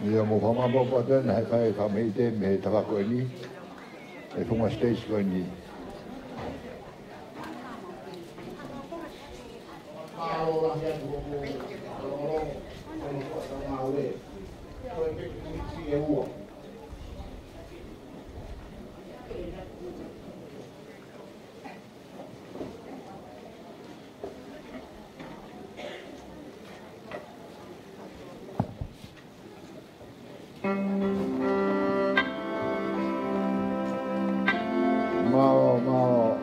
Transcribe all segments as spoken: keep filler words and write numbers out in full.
Ia mo whama mopa tēnā he kai ka mei te me he takako e ni. E whunga stage ko e ni. Mao hia tu mo ro ro ko sa mao e. Ko e ki ki e ua. Mao, mao.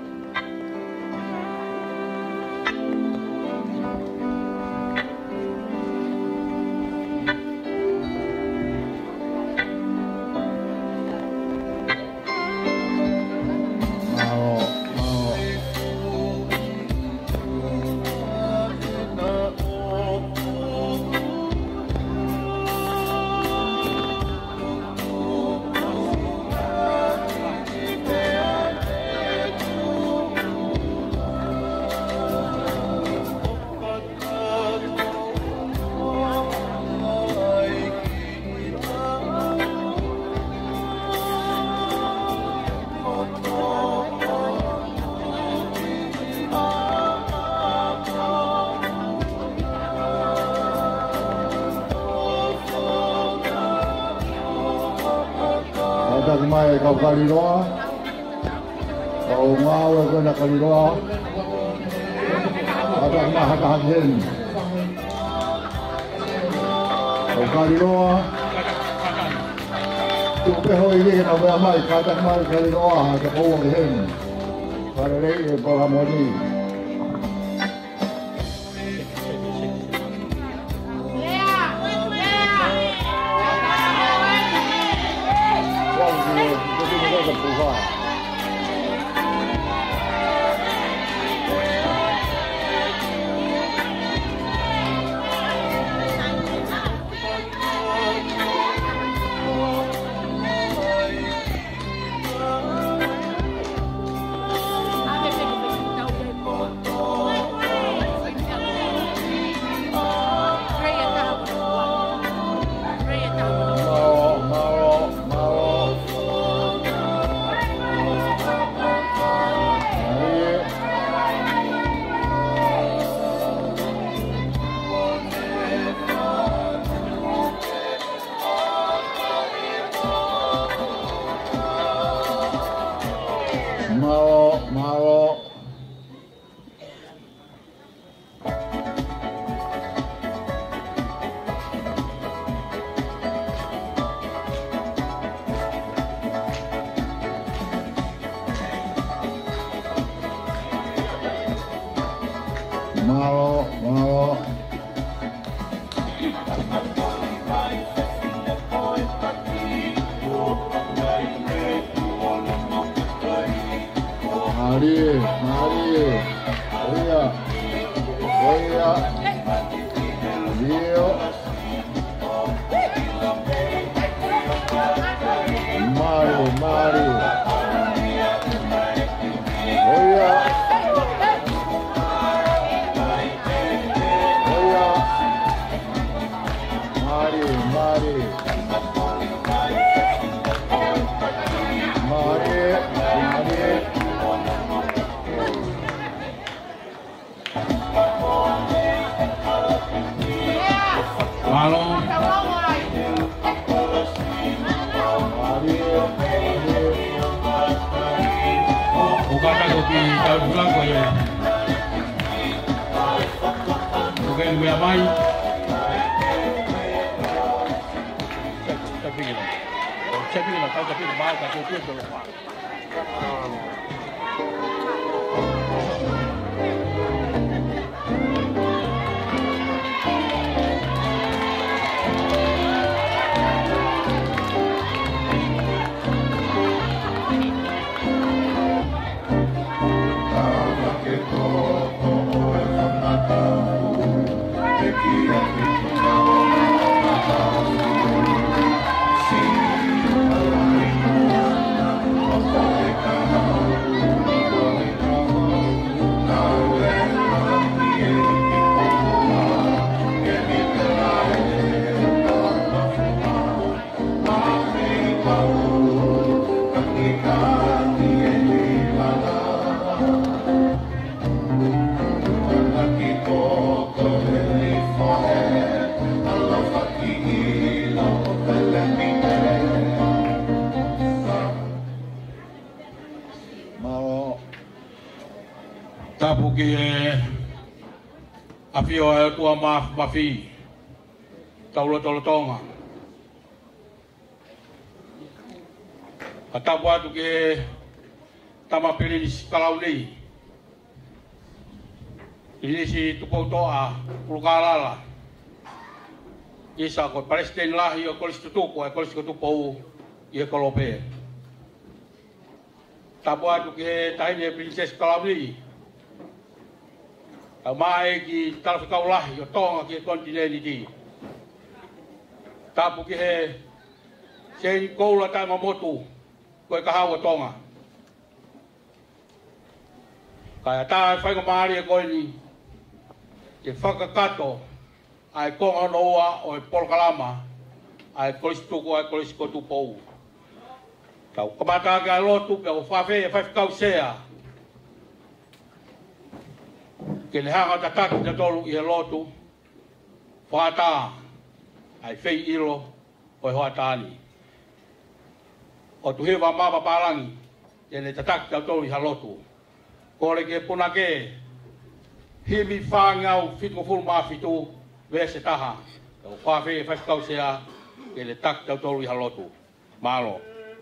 Taki mai kau kaliroa, kau ngau e kena kaliroa, ada kena hakahakin, kau kaliroa, tu peho ini kena beramai, kata mai kaliroa, ada kau hen, pada lagi berhamoni. Mao, Mao. Mao, Mao. Mari, mari, oya, oya, Dio, mari, mari, oya, oya, mari, mari, mari, mari. Halo. Buka kopi tahun bulan kau ya. Bukan dua mai. Tapi gila. Tapi gila kau tapi mahal kau tu tu lupa. Thank you. Afio e tua ma mafi. Taulo tolo tonga. Atapu atu ke tama pili ni kalau ni. Ini si tupau toa pulukalala. Isa ko Palestine lah yo kolis tutupo e kolis tutupo ye kolope. Tapu atu ke taine princess kalau ni. Mai ki tal kau lah yo tonga ki kontinen di. Tapu ki he sen koula tai motu ko ka hawa tonga. Kaya ta fai ko mari ko ni. Ke whakakato ai konga noa o e polkalama ai kolistuku ai koliskotu pou. Tau kamata ka lotu pe o whawhe e whawhikau sea. Ke le hanga tataki te tolu i e lotu whata ai whei ilo o e hoatani. O tu hewa mama parangi e le tataki te tolu i ha lotu. Kore ke punake himi whangau whitu fulu mawhitu vese taha. O whawhe e whawhikau sea e le tak te tolu i ha lotu. Malo.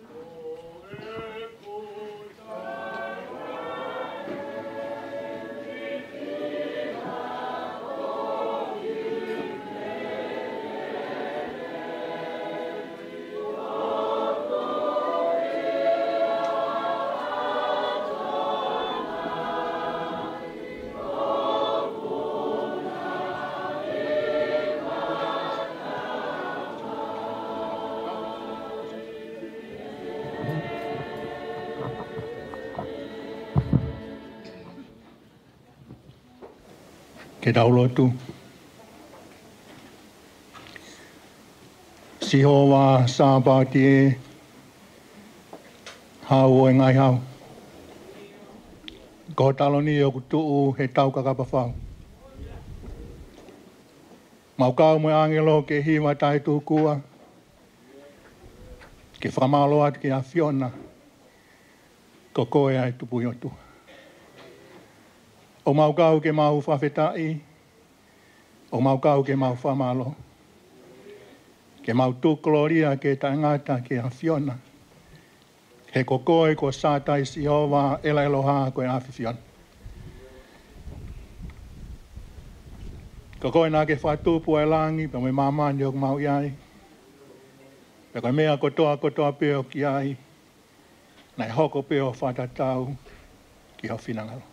Ke daulotu. Siho wa sāpāti e hau e ngai hau. Ko taloni o kutuu he tau kakapawhau. Mau kau mo angelo ke hiwa tai tūkua. Ke whamalo atu ke a Fiona. Ko koe ai tupu yotu. O mau kau ke mau whawhetai, o mau kau ke mau whamalo. Ke mau tūkoloria ke ta ngata ke a Fiona. He ko koe ko sātai si hova ela eloha ko e a Fiona. Ko koe nā ke whatupu e langi, pa me mamani o mau iai. Pa koe mea kotoa kotoa peo ki ai. Nai hoko peo whatatau ki ho whinangalo.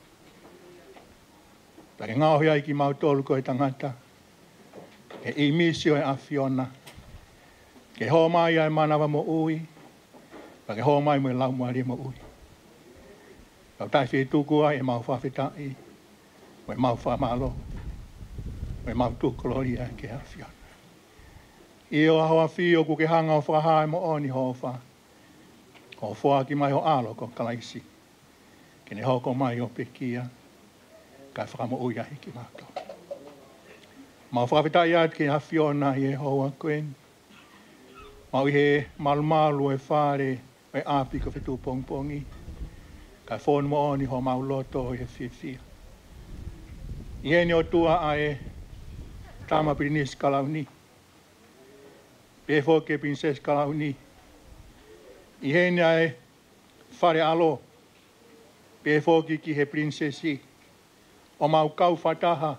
Pake ngāohi ai ki mau tolu koe tangata. Ke i misio e a Fiona. Ke ho mai ai manawa mo ui. Pake ho mai mo e lau moari mo ui. Pau tai whi tūkua e mau whawhetai. Mo e mau whamalo. Mo e mau tūkolori ai ke a Fiona. I o ahoa whio ku ke hanga o whahae mo oni ho wha. Ho wha ki mai o alo ko kalaisi. Ke ne hoko mai o pekia. Kai whakamo ui ahi ki mātou. Mau whawhitai atu ki a Fiona i e hoa koen. Mau i he malumalu e whare e api ko whetu pongpongi. Kai whonu mo oni ho mau loto i he whiwhia. I heni o tua a e tama prinis kalauni. Pe whoke princess kalauni. I heni a e whare alo. Pe whoke ki he princessi. O mau kau whataha.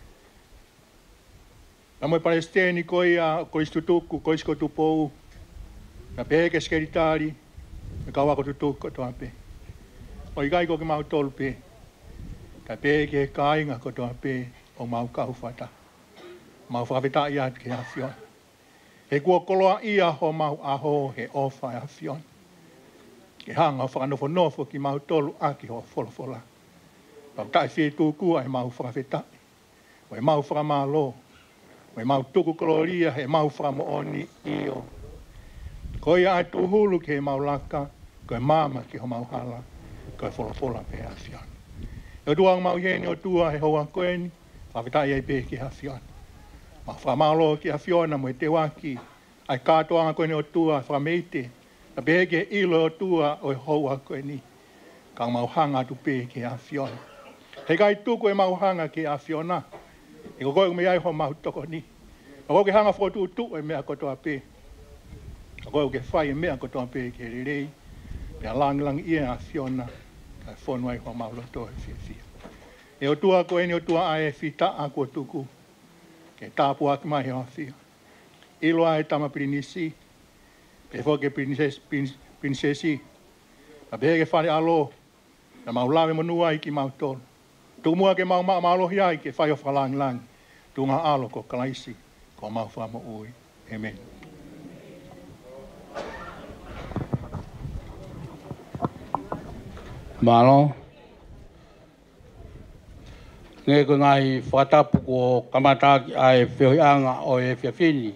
Na moe Palestini koi a kois tutuku, kois ko tupou. Na peheke skeritari, me kau ako tutuku toa pe. O ikai ko ke mau tolu pe. Ka peheke kainga ko toa pe o mau kau whata. Mau whaweta i atu ke a Fiona. He kua koloa ia ho mau aho he ofa e a Fiona. Ke hanga whakanofo nofo ki mau tolu aki ho wholofola. Pau tai whi tūkua e mau whakawhetai. O e mau whakamalo. O e mau tuku koloria he mau whakamooni i o. Ko ia ai tuhulu ke he mau laka. Ko e mama ki ho mau hala. Ko e wholofola pe a Fiona. E o tuang mau heni o tua he hoa koeni. Whawhetai ei pe ki a Fiona. Ma whakamalo ki a Fiona mo e te waki. Ai kātoanga koeni o tua whakameite. Na peheke ilo o tua o e hoa koeni. Ka mau hanga tu pe ki a Fiona. He kai tuku e mau hanga ki a Fiona. E ko ko me ai ho mau toko ni. Ko ke hanga fotu tu e me ko to ape. Ko ke fai me ko to ape ke rei. Ya lang lang ia Fiona. Ka fon wai ho mau lo to fi fi. E o tua ko eni o tua ai fita a ko tuku. Ke tapu ak mai ho fi. Ilo ai tama prinisi. Pe fo ke princess princesi. A bege fale alo. Na mau lave monua iki mau tol. Tu mua ke mau mau lo hiai ke fai o falang lang. Tu nga alo ko kalaisi ko mau fa mo ui. Amen. Malo. Nge ko ngai whatapu ko kamataki ai whiohianga o e whiawhini.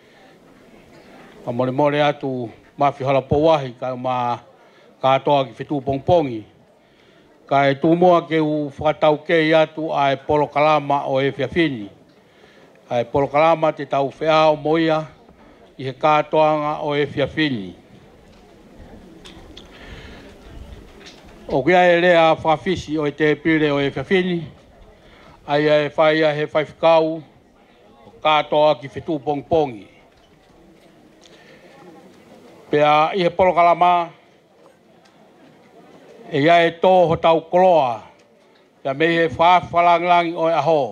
Pa mole mole atu mawhi halapo wahi ka ma katoa ki whetu pongpongi. Ka e tūmoa ke u whakatau kei atu ai polo kalama o e whiawhini. Ai polo kalama te tau whea o moia i he katoanga o e whiawhini. O kia e lea whawhisi o e te pire o e whiawhini. Ai e whai a he whaiwhikau o katoa ki whetu pongpongi. Pea i he polo kalama e ia e tō ho tau koloa. Pea me he whawhalanglangi o e aho.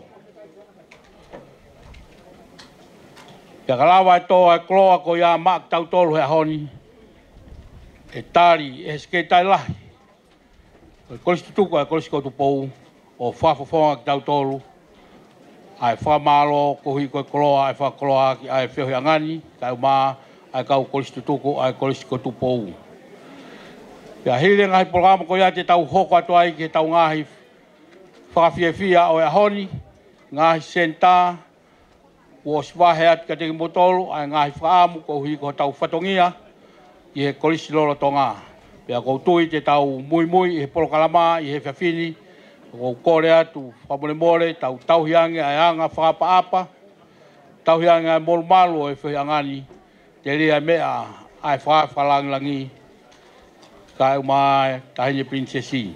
Pea kalawa e tō e koloa ko ia mak tau tolu he ahoni. E tari e skei tai lahi. O kolisi tutuko e kolisi koutu pou. O whafafonga ki tau tolu. Ai whamalo ko hui koe koloa ai whakoloa ki ai whiohi angani. Kai maa ai kau kolisi tutuko ai kolisi koutu pou. Pea hile ngahi programa ko ia te tau hoko atu ai ke tau ngahi whakawhiawhia o e ahoni. Ngahi senta. Ua siwahe atu ka teki motolu ai ngahi whaamu ko hui ko tau whatongia. I he kolisi lolo tonga. Pea kou tui te tau mui mui i he polo kalama i he whiawhini. Kou kore atu whamole more tau tauhiange ai anga whakapaapa. Tauhiange ai molu malu o e whiohi angani. Te rea mea ai whakawhalangilangi. Kai mai tahine princesi.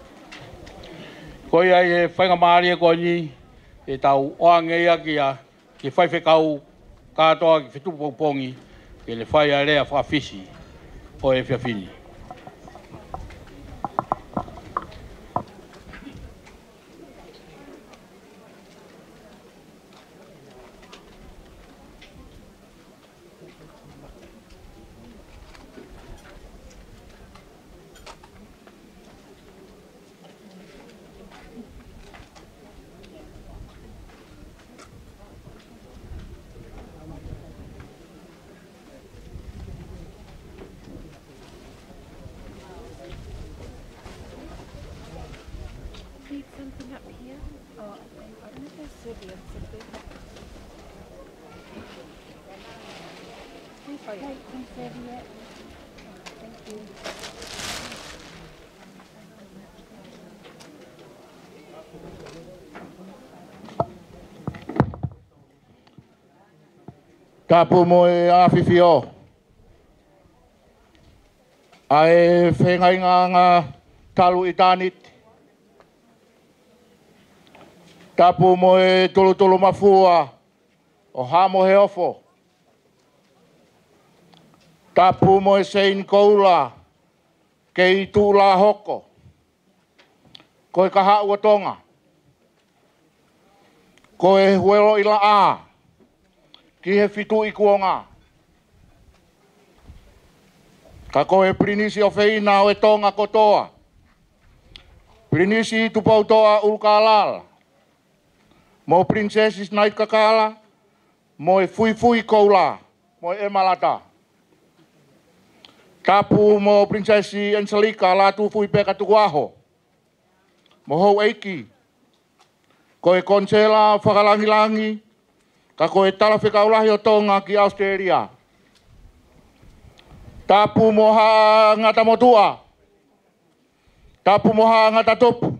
Koi ai he whainga maari e koni. E tau oange ia kia. Ke whaiwhekau katoa ki whetupongpongi. Ke le whai a rea whawhisi o e whiawhini. Something up here? Oh, I don't know if there's Sylvia. Please take some serviette. Thank you. Tapu mo e awhiwhio. Ai whengai ngā ngā talu i tānit. Tapu mo e tolu tolu mafua o hamo he ofo. Tapu mo e sein koula ke i tūla hoko. Ko e kaha ua tonga. Ko e huelo ila a. Ki he fitu i kuonga. Ka ko e prinisi o feina o e tonga kotoa. Prinisi i tupautoa ulkalala. Mo princesis nait kakala, mo e fui fui koula, mo e malata. Tapu mo princesi Angelika la tu fui peka tuaho. Mo hou eiki. Ko e konsela whakalangi-langi, ka ko e tala whikaulahi o tonga ki Australia. Tapu mo ha ngata motua. Tapu mo ha ngata topu.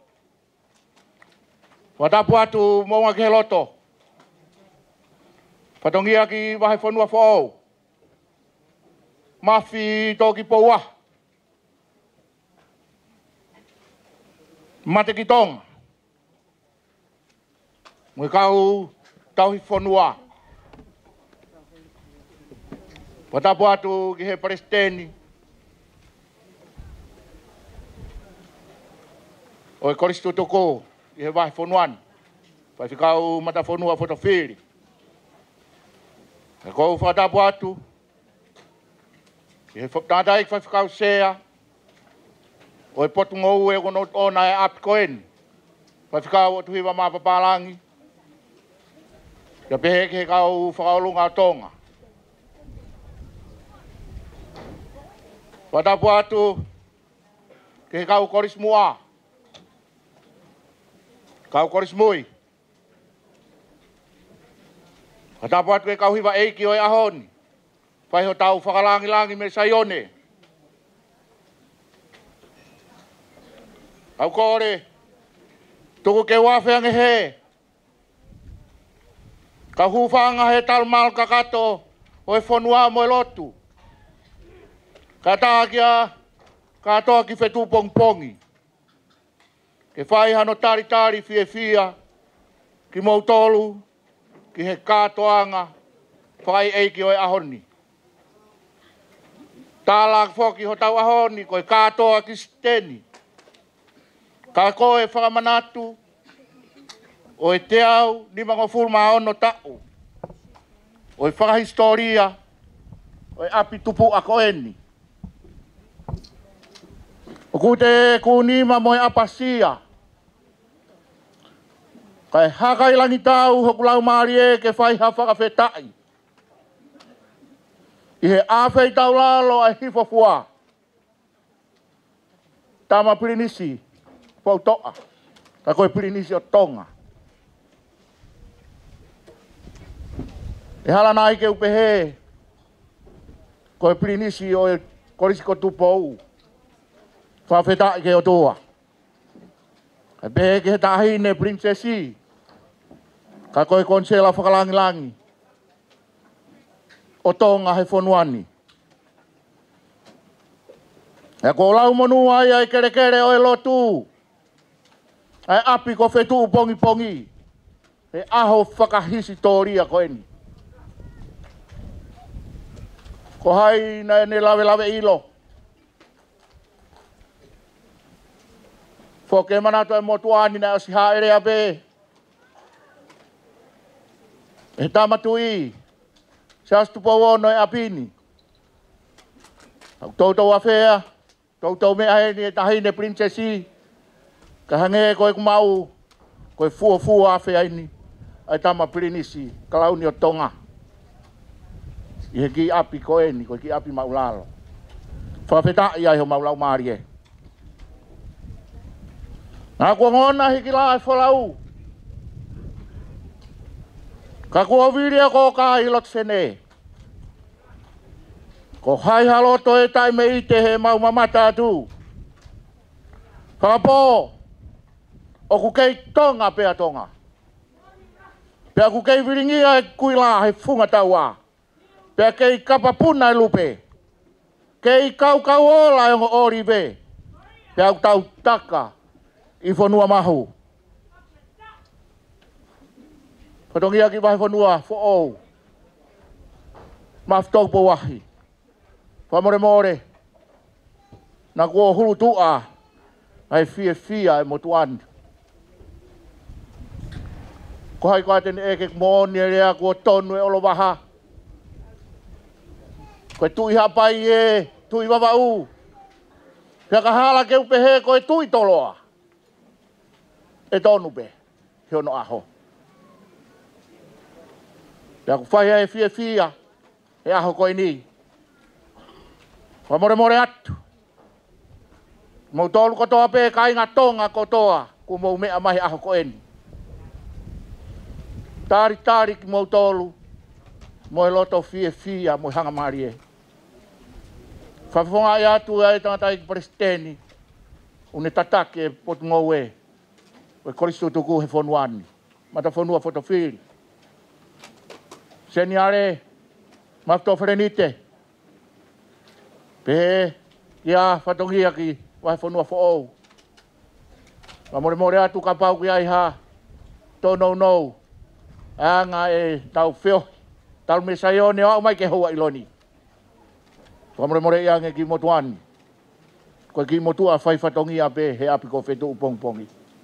Watapu atu maunga ki he loto. Whatongia ki wahe whanua whao. Mawhi tōki poua. Mate ki tonga. Mui kau tauhi whanua. Patapu atu ki he Palestini. O e koristu toko ki he wahi whanuan. Pai whikau mata whanua whatawhiri. E kou whatapu atu. Ki he tātai whai whikau sea. O e potu ngou e kono ona e api koeni. Pai whikau o tuhiwa maa papalangi. Ia pehe ki he kau whakaolunga tonga. Whatapu atu ki he kau koris mua. Kau koris mui. Whatapu atu e kau hiwa eiki o e ahoni. Pai ho tau whakalangi-langi me saione. Kau kore. Tuku ke wawhenga he. Ka hufanga he talmal kakato o e whanua mo e lotu. Ka tākia katoa ki whetu pongpongi. Ke whai hano tari tari fie fia ki mautolu ki he katoanga whai eiki o e ahoni. Tāla whoki ho tau ahoni ko e katoa ki steni. Ka koe whakamanatu o e te au ni mango fulma ono tau. O e whakahistoria o e api tupu a koeni. O kute kunima mo e apasia. Ka e haka ilangi tau hoku lau maari e ke whai ha whakawhetai. I he awhei tau lalo a hifo fua. Tama pirinisi. Pau toa. Ka koe pirinisi o tonga. E hala nai ke upehe. Koe pirinisi o e korisi ko tupou. Whawhetai ke o toa. Ka pehe ke he tahine princesi. Ka koe konsela whakalangi-langi. O tonga he whanuani. E ko lau monua ia e kere kere o e lotu. E api ko whetu pongi pongi. E aho whakahisi toria koeni. Ko hai na ne lawe lawe ilo. Whoke manatu e motuani na osi haere abe. E tamatui. Se astu powono e apini. Tautou awhea. Tautou mea heni e tahine princesi. Ka hange koe kumau. Koe fua fua awhea ini. Ai tama pirinisi. Kalauni o tonga. I he ki api koeni. Koe ki api maulalo. Whawhetai ai ho maulau maari e. Nā kua ngona hiki la e whalau. Ka kua viria ko ka hilot sene. Ko hai haloto e tai me ite he mau mamata atu. Whakapo. O ku kei tonga pea tonga. Pea ku kei viringia e kuila he funga taua. Pea kei kapapuna e lupe. Kei kau kau ola e ngo ori be. Pea ku tau taka. I whanua mahu. Whatongia ki wahi whanua fo ou. Maftou po wahi. Whamore more. Na kua hulu tua. Ai fia fia e motuani. Ko hai koa tene eke mōni e rea kua tonu e olo waha. Koe tui hapai e. Tui wawau. Pea ka hala ke upehe koe tui toloa. E tonu pe, he ono aho. Pea ku whai e fia fia, e aho koe ni. Whamore more atu. Mau tolu kotoa pe, ka inga tonga kotoa, ku mau mea mahi aho koe ni. Tari tari ki mau tolu, mo e loto fia fia, mo hanga mari e. Whawhonga i atu e tangatai ki Palestini, une tatake e potu ngau e. O koristo tuku he whanuani. Mata whanua whatawhiri. Seni are, mafto wharenite. Pehe, ia whatongia ki wahe whanua whaou. Wa more more atu ka pau ki ai ha. Tō nou nou, anga e tau feo tau me sai o ne o mai ke hoa iloni ko mo mo ia nge ki motuan ko ki motua fai fatongi ape he api ko fetu pong pongi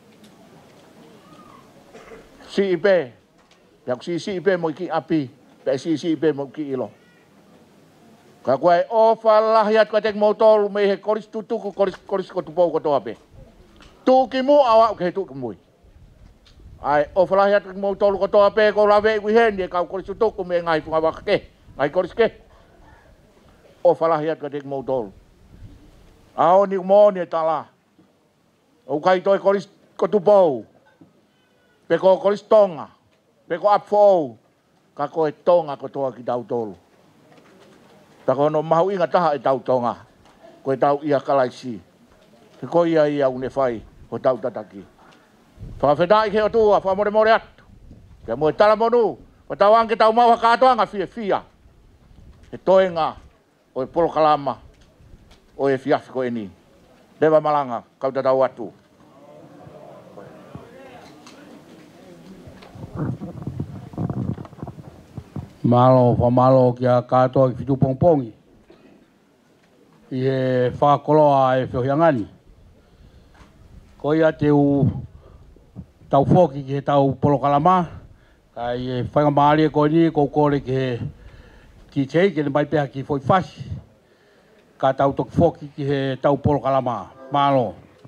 si ipe yak si si ipe mo ki api pe si si ipe mo ki ilo ka koe o falahiat ko tek motor me he koris tutu ko koris koris ko tupo ko to ape tu ki mu awa ke tu ki mui ai o falahiat ko motor ko to ape ko lave ku hen de ka koris tutu ko me ngai fu awa ke ngai koris ke o falahiat ko tek motor ao ni mo ni tala o kai to koris ko tupo pe ko koris tonga pe ko apfo ka ko tonga ko to ki dau tolu ta kono mau inga taha e tau tonga ko e tau ia kalaisi te ko ia ia une fai o tau tataki fa fedai ke o tua fa more more atu ke mo tala monu o tau anke tau mau ka toanga fia fia e toenga o e polo kalama o e fiafi ko eni leva malanga kau tau atu malo fa malo kia kato i fitu pongpongi i he whakoloa e whiohiangani ko ia te u tau whoki ki he tau polokalama ka i e whainga maari e ko ni ko kore ki he ki tei ki ne mai peha ki foi whasi ka tau toki whoki ki he tau polokalama malo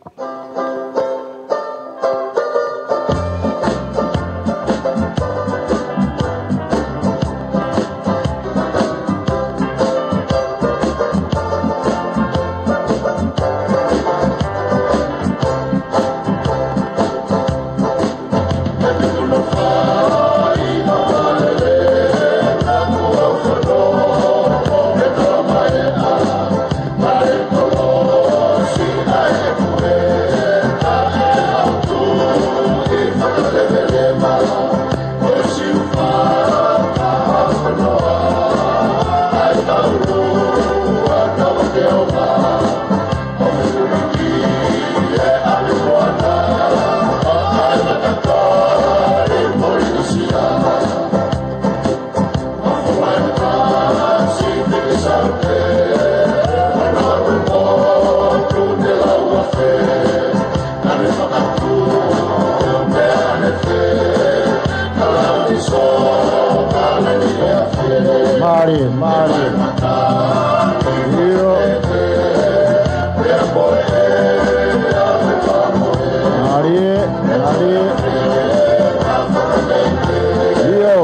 Mari, Mari. Io. Mari, Mari. Io.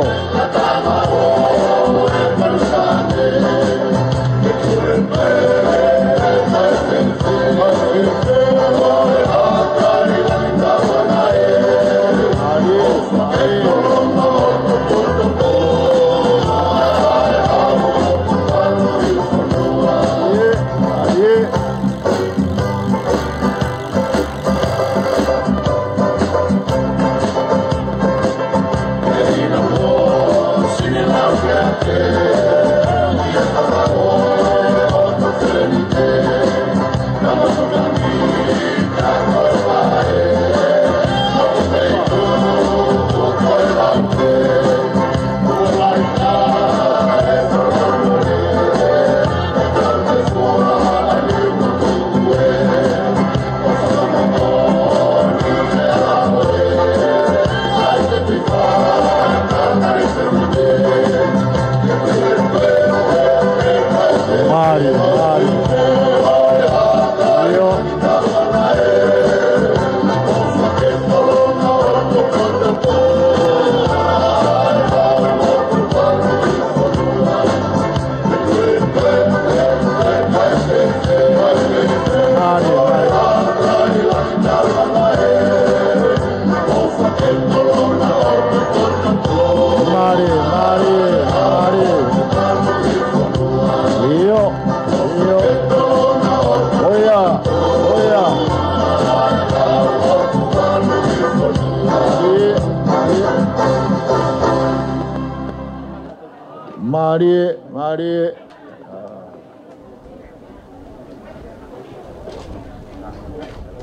Mari, Mari.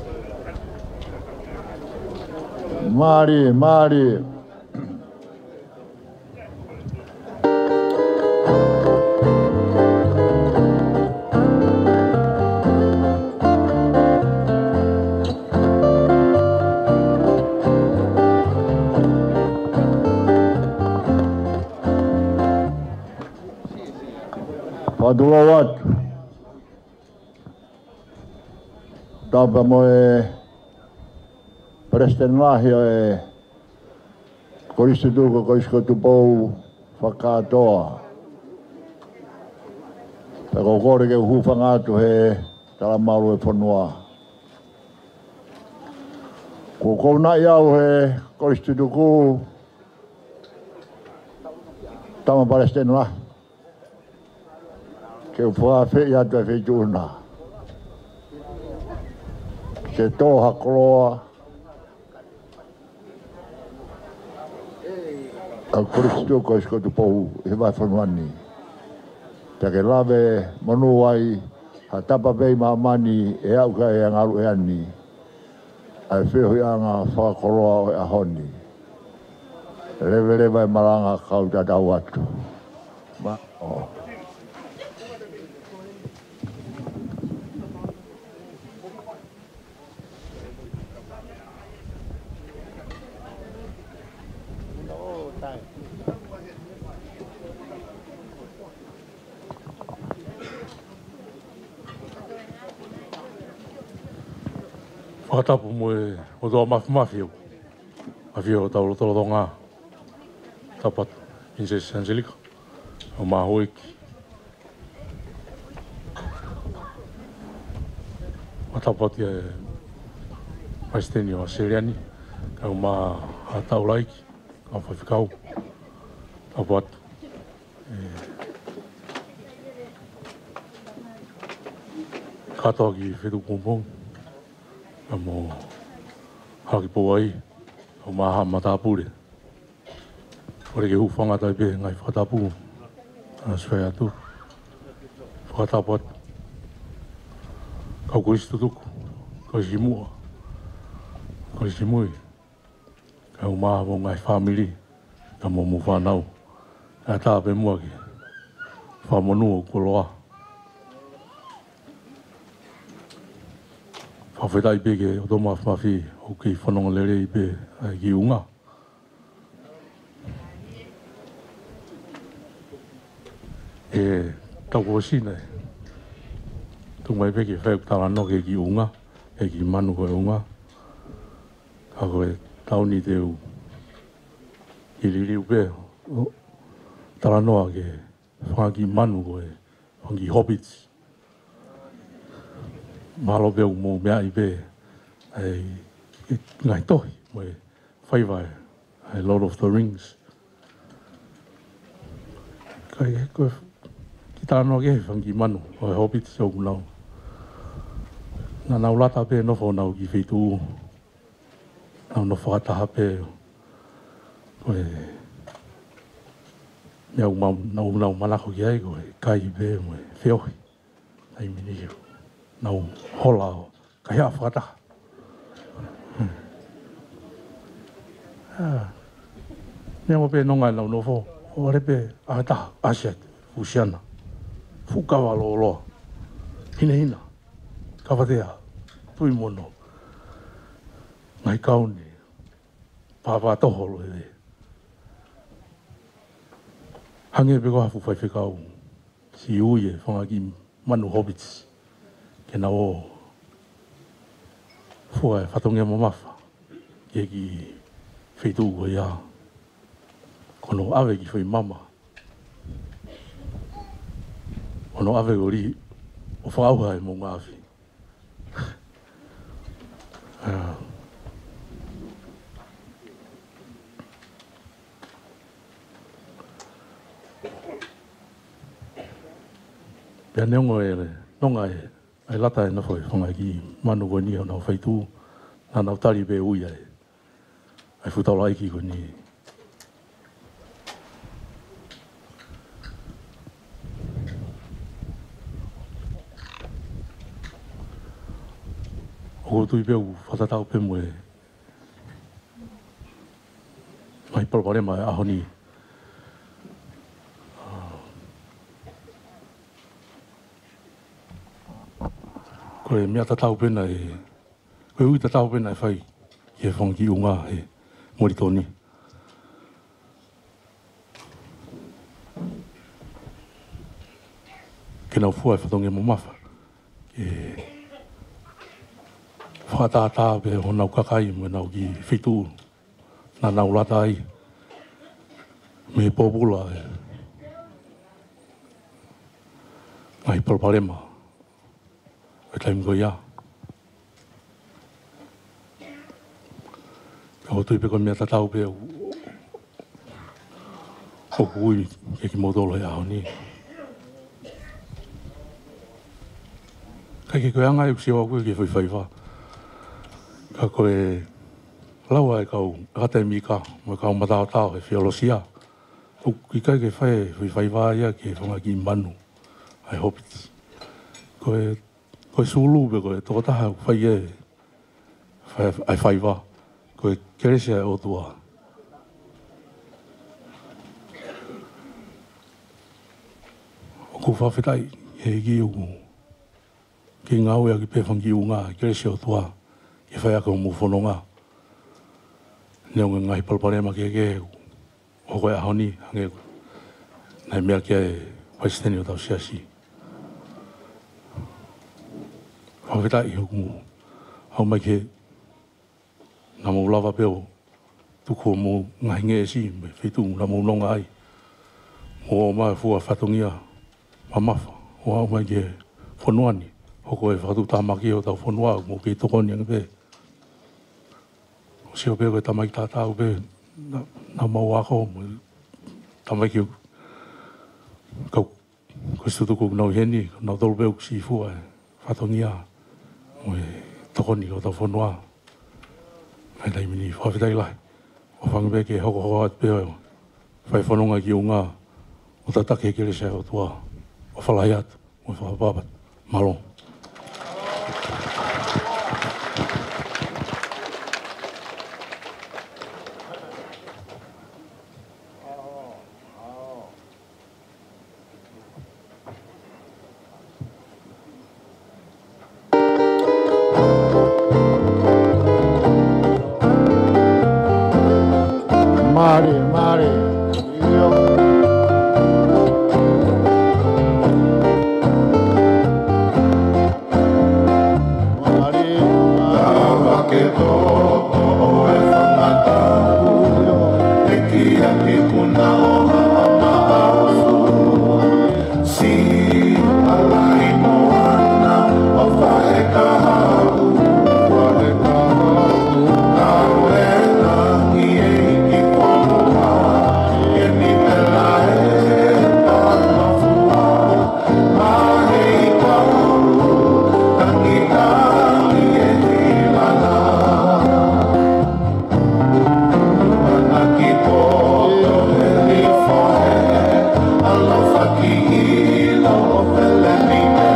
Mari, Mari. Whakatulawat. Tapa mo e Preston Lahio e Koristutuko ko isko tupou whakatoa. Peko kore ke uhufanga atu he talamaru e whanua. Ko kona iau he Koristutuko tama Preston Lahio. Ke uwha whi atu e whi tūna. Ke toha koloa. Ka Koristutuko ko isko tupou he vai whanuani. Te ke lawe manu ai ha tapa pei maamani e au ka e angaru e ani. Ai whihui anga whakakoroa o e ahoni. Lewe lewe maranga kau tatau atu. Ma o. Whakatapu mo e o toa mafi mafi au. Mafi au tau tolo tolo ngā. Tapat, Princess Angelica. O mā hoiki. Whatapat e Maisteni o Aseriani. Kau mā a tau laiki. Kau whawhikau. Tapat. Katoa ki whetu kumpong. Amo haki po ai o maha matapure. Ore ke hufanga tai pe ngai whatapu. Ana swai atu. Whatapat. Kau Koristutuko. Kau Simua. Kau Simui. Kau maha mo ngai family. Ka mo mu whanau. Ka tā pe mua ki. Whamonu o koloa. Whawhetai peke o tō mawhi o ki whanonga lere i pe ki unga. E tau ko sina e. Tūngai peke whauk tarano ke ki unga, e ki manu koe unga. Ka koe tauni te u i ririu pe taranoa ke whaki manu koe, whaki hobbits. Mahalo peo mō mea i pē, ai ngai tohi, mo e whaiwai, ai Lord of the Rings. Kai e koe, ki tānoa ke he whangi manu, o e hobbit se o kunau. Nā nau lata pē nofo nau ki whitu, nau no whakataha pē, koe, mea umau, nau nau manako ki ai, koe, kai i pē, mo e whiohi, ai mini hiu. Nau hola o ka hea whakataha. Mea mo pē nongai nau nofo, o are pē ahataha, asiat, fusiana, fukawa lo loa, hina hina, kawatea, tui mono, ngai kauni, pāpā toho lo e. Hange pe ko hafu whai whikau, si ui e whangaki manu hobbits. Ke na o fua e whatongia mamafa ke ki whetu ko ia kono awe ki whai mama kono awe ko ri o whaauha e mō ngāwhi pia neongo e le nonga e ai lata e nafoi whangai ki manu koe ni au nau whaitu, nā nau tari pe ui ai. Ai whutau aiki koe ni. O tui pe u whatatau pe moe. Mai palpare mai ahoni. Koe mea tatau pena e, koe ui tatau pena e whai, e whangi unga e Moritoni. ke nau fua e whatonge mo mafa. E whakatata pe ho nau kakai mo nau ki whitu na nau lata ai. Me popula e ngai palpalema e taim ko ia. Ka tui pe ko mea tatau pe o kui ke ki modolo e aho ni. Kai ke koe anga e usi wa koe ke whai whai wha. Ka koe laua e kau rata e mika mo e kau matao tau e whiolosia. O ki kai ke whai whai whai wha ia ke whanga ki manu. Ai hopiti. Koe koe sulu pe koe toko taha whai e ai whai wha. Koe keresia e o tua. O ku whawhetai he ki ugu. Ki ngau ea ki pewhangi unga, kere si o tua, ki whai aka mu whanonga. Neo ngā ngahi palparema ke ke, o koe ahoni, hange, nei mea kia e paisteni o tau siasi. Whawhetai huku, hau mai ke, nā mau lava peo, tuko mo ngahi nge e si, me whitu, nā mau nonga ai. Mo o mai fua whatongia, ma mafa, o hau mai ke whanuani. Hoko e whakatu tāmaki o tau whanua, mō kei tokoni anga pē. O seo pē koe tamaki tātāu pē, nā mau ako, tamaki o kau, koe stutuku nau heni, nau tolu pē o si fua, whatongia, mō e tokoni o tau whanua. Mai tai mini, whawhetai lai, o whanga pē ke hoko hoko at pē o, whai whanonga ki o ngā, o tatake kere se o tua, o whalai atu, o whapapat, malong. Mare, mare, io. Mare, mare, che dopo o e fanataku, e kia ke kuna o maau. Si alai moana o fae kahau, fae kahau, kauela i e ki whanua, e ni te lae ta mafua, mahei kauru, tangi tangi e ni lana. Mana ki poto e li foe, alofa ki ilo o pele ni me.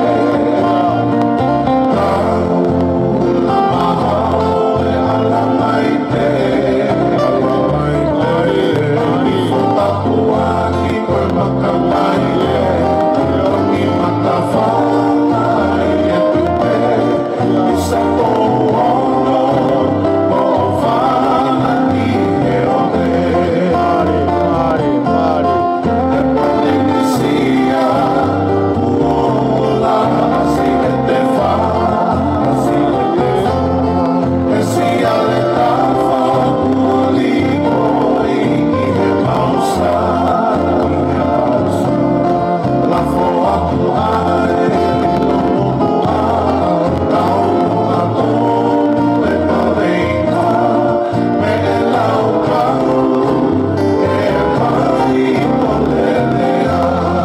Tau la mahau e ala mai te, ala mai te. Ni whapakua ki koe makamai e, ni matawhana e tupe. I sako ono, mo o whana ni e o te. Mare, mare, mare. Te pone ni sia, uola, asi e te wha, asi e te wha. E sia le tafa, uoli moi, i he mausa, i he mausa. La foa tu ai, lomo mua, tau mua tomu e paveina, me e lau kau, e mai polelea.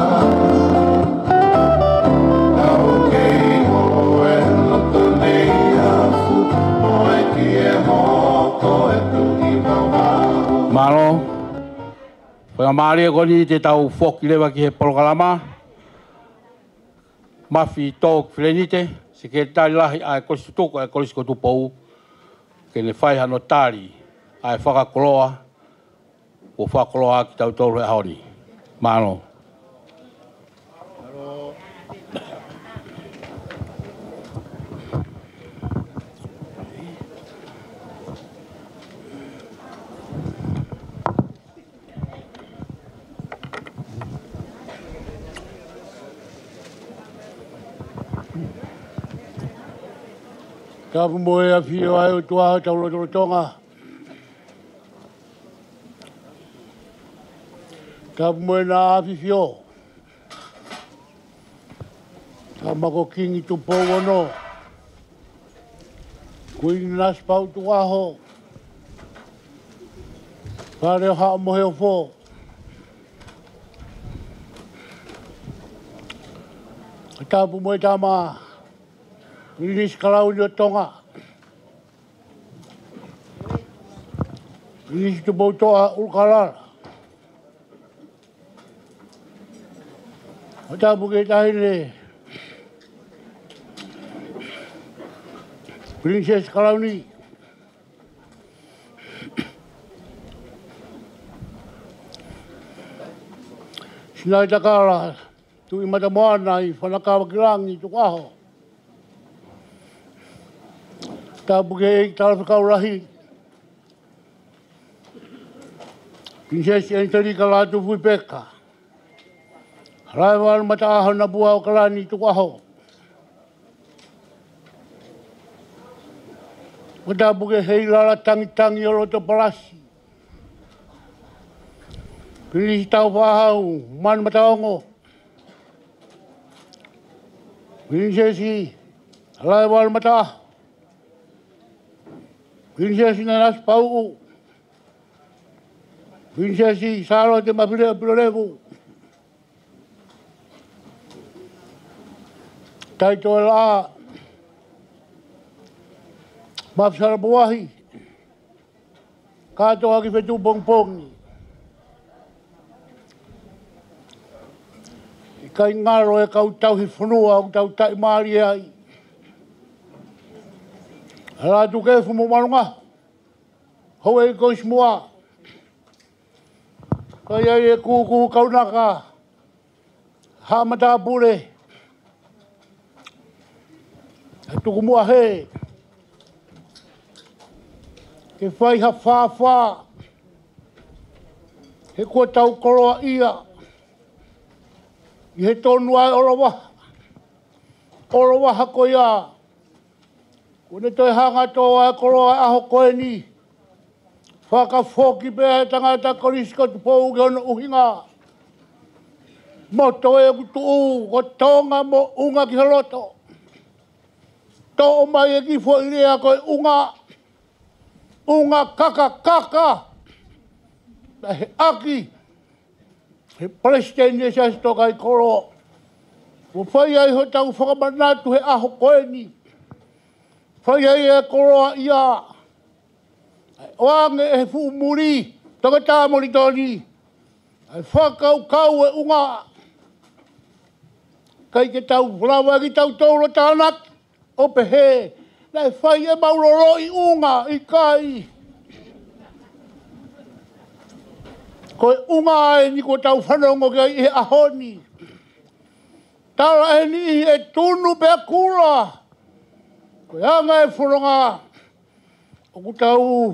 Tau kei ho e loto nei afu, mo e ki e hoko e tu i wawau. Malo. Whanga maari e koni te tau whoki lewa ki he polokalama. Mafi tōk whilenite, se ke tāri lahi ai kolisi tōku ai kolisi kotu pou. Ke ne whai hano tāri ai whakakoloa, o whakakoloa ki tau tōru e haori. Malo. Tapu moe a fio ai o tua taulo tolo tonga. Tapu moe na afi fio. Tamako kingi tu powono. Kuing nas pau tu aho. Pare ha mohe o fo. Tapu moe tama. Inis kalau ni tonga. Inis tu bau toa ulkalar. Tapu ke tahile. Princess kalau ni. Sinai takala. Tu imata moana i whanakawa kirangi tu aho. Tapu ke e talawhikau rahi. Princess Angelica latu fui peka. Raiwan mata aho na bua o kalani tu aho. Tapu ke hei lala tangi tangi o loto palasi. Pilih tau wahau, man mata ongo. Princessi, Raiwan mata aho. Princessi nanas pau. Princessi salo te mapire pilorevu. Taito la. Mapsara buahi. Kato aki fetu pongpongi. Kai ngaro e kau tau hi whanua o tau tai maari ai. Hala tu ke fumo marunga. Hau e kois mua. Kai ai e kuku kaunaka. Ha mata pure. Tuku mua he. Ke whai ha whāwhā. He kua tau koroa ia. I he tonu ai orowaha. Orowaha ko ia. Kone toi hanga toa e koroa aho koe ni. Whaka whoki pēa he tangata korisko tu pou ke ono uhinga. Moto e kutu u, ko tonga mo unga ki haloto. To o mai e ki fo irea koe unga. Unga kaka kaka. Na he aki. He presidente e sa stoka i koro. Mo whai ai ho tau whakamanatu he aho koe ni. Whai ai e koroa ia. Oange e fu muri. Toka tā mori tōni. Ai whakau kau e unga. Kai ke tau whlawa ki tau tōro tānak. Ope he. Nai whai e mauroro i unga i kai. Koe unga e ni ko tau whanongo ki ai e ahoni. Tara e ni e tunu pe kula. Koe anga e whanonga. O ku tau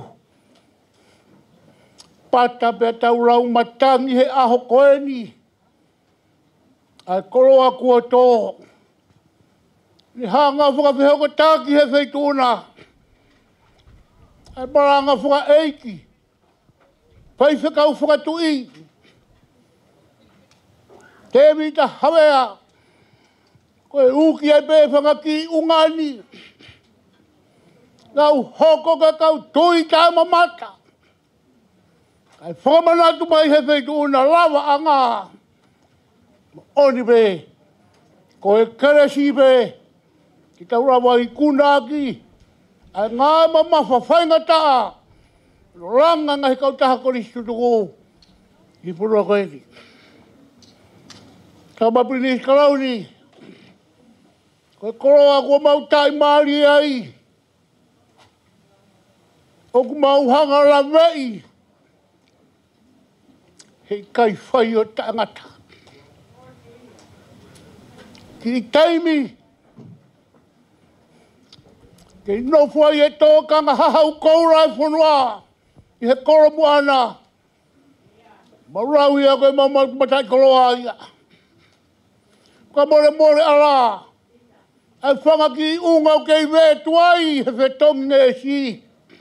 pata pe tau rau matangi he aho koe ni. Ai koroa kua tō. Ni hanga whakawhiho ko tāki he whaitūna. Ai maranga whaka eiki. Pai whakau whakatui. Te mita hawea. Koe uki ai pē whakaki ungani. Ngau hoko ka kau tui tā mamata. Ai whakamanatu mai he whaitūna lawa anga. Oni pē. Koe karasi pē. Ki tau rawa i kunaki. Ai ngā mama whawhainga tā. Ranga ngahi kau taha koristu tuku. I purua koe ki. Ka mapini iskalau ni. Koe koroa kua mau tai maari ai. Oku mau hanga la vei. Hei kai whai o tangata. Ki taimi. Kei no fwai e tōkanga hahau kourai whanua. I he koro muana. Marau ia koe mama matai koroa ia. Ka more more ala. Ai whanga ki unga o kei me tuai he whetong ne si.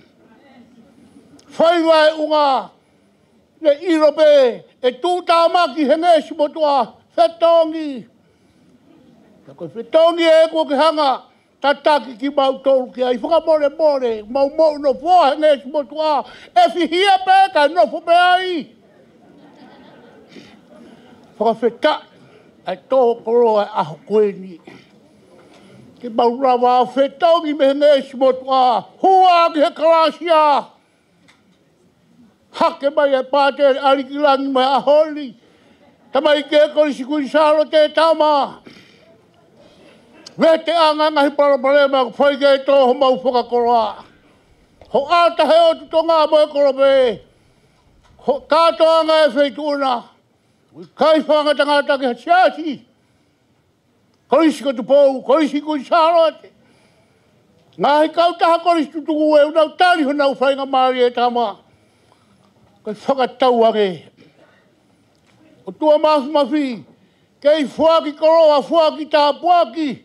Whai wai unga le irope e tūtā maki he ngesi motua whetongi. Ta koe whetongi e kua ki hanga tataki ki mau tolu ki ai whaka more more mau mau no fua he ngesi motua e whihia pēka no fu pe ai. Whaka wheta ai tō koroa aho koe ni. Ki mau rawa whetongi me he ngesi motua hua ki he karasia. Hake mai e pāte arikilangi mai aholi. Tamai ke kori sikui saro te tama. Vete anga ngahi paraparema whai ke tō mau whakakoroa. Ho ata he o tutonga mo e korobe. Ho kato anga e whaituna. Kai whanga tangata ki hatiasi. Kori siko tupou, kori sikui saro te. Ngahi kautaha kori situtuku e unau tari honau whainga maari e tama. Kai whakatau ake. O tua mafu mafi, kei fuaki koroa, fuaki tā puaki.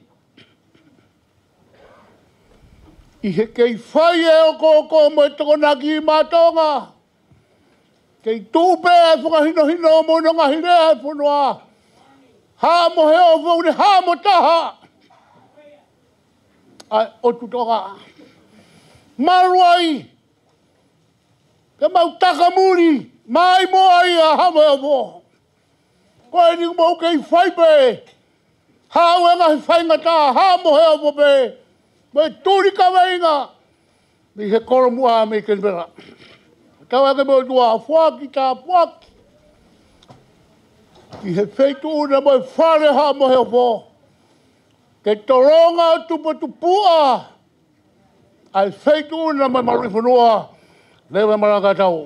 I he kei whai e o kōkō mo e tokonaki i mātonga. Kei tūpe e whakahino hino o mono ngahi rea e whunua. Hā mo he o whaune, hā mo taha. Ai, o tutonga. Maruai. Ke mau takamuri, mai mo ai a hama e mo. Koe ni mo kei whai pe. Hā wenga he whaingata, hā mo he o mo pe. Me tūri ka weinga. Mi he koro mua me ken mera. Kawa ke mo tua, fuaki tā puaki. Ki he wheitu una mo e whare hā mo he o mo. Ke toronga tupa tupua. Ai wheitu una mo marui whanua. Lewe maranga tau.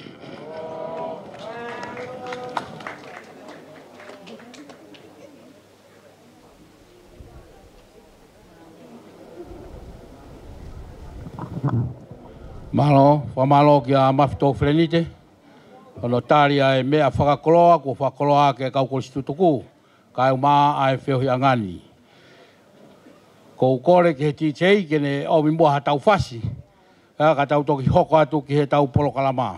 Malo, whamalo ki a mawhito whenite. Ono tāria e mea whakakoloa, ko whakakoloa ke kaukori situtuku. Kai umā ai whiohi angani. Ko ukore ki he titei kene o mimua ha tau whasi. Ka tau toki hoko atu ki he tau polo kalama.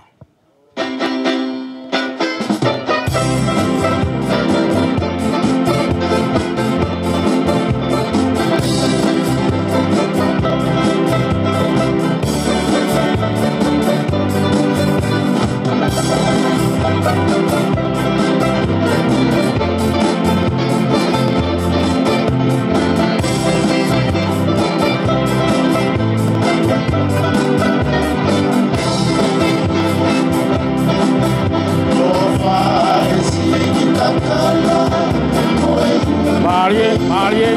Marie, Marie.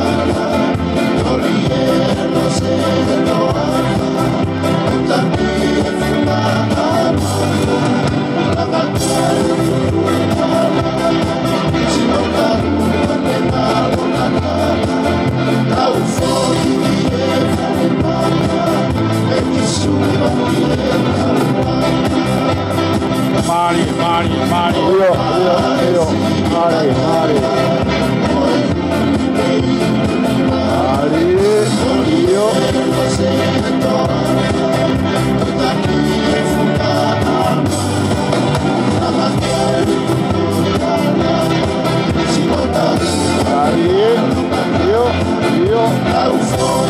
Mari, Mari, Mari. Io, io, io. Mari, Mari. Mari, io. Mari, io, io.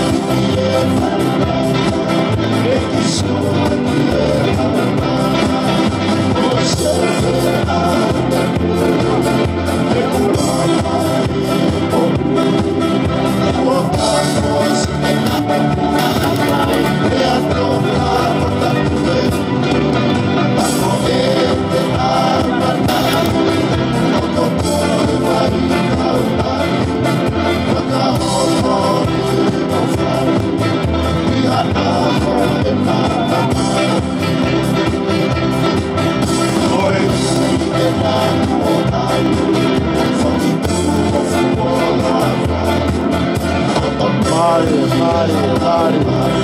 Mari, Mari, Mari.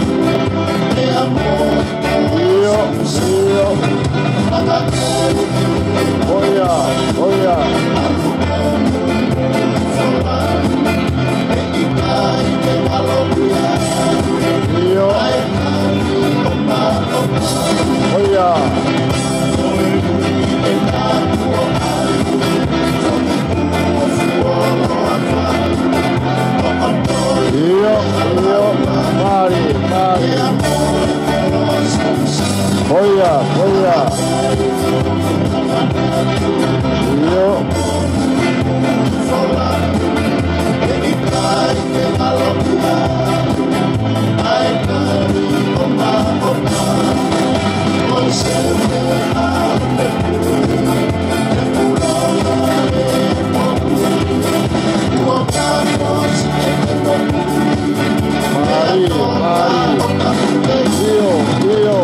Io, io. Oia, oia. Oia. Io, io, Mari, Mari. Oia, oia. Io. Mari, Mari, Dio, Dio.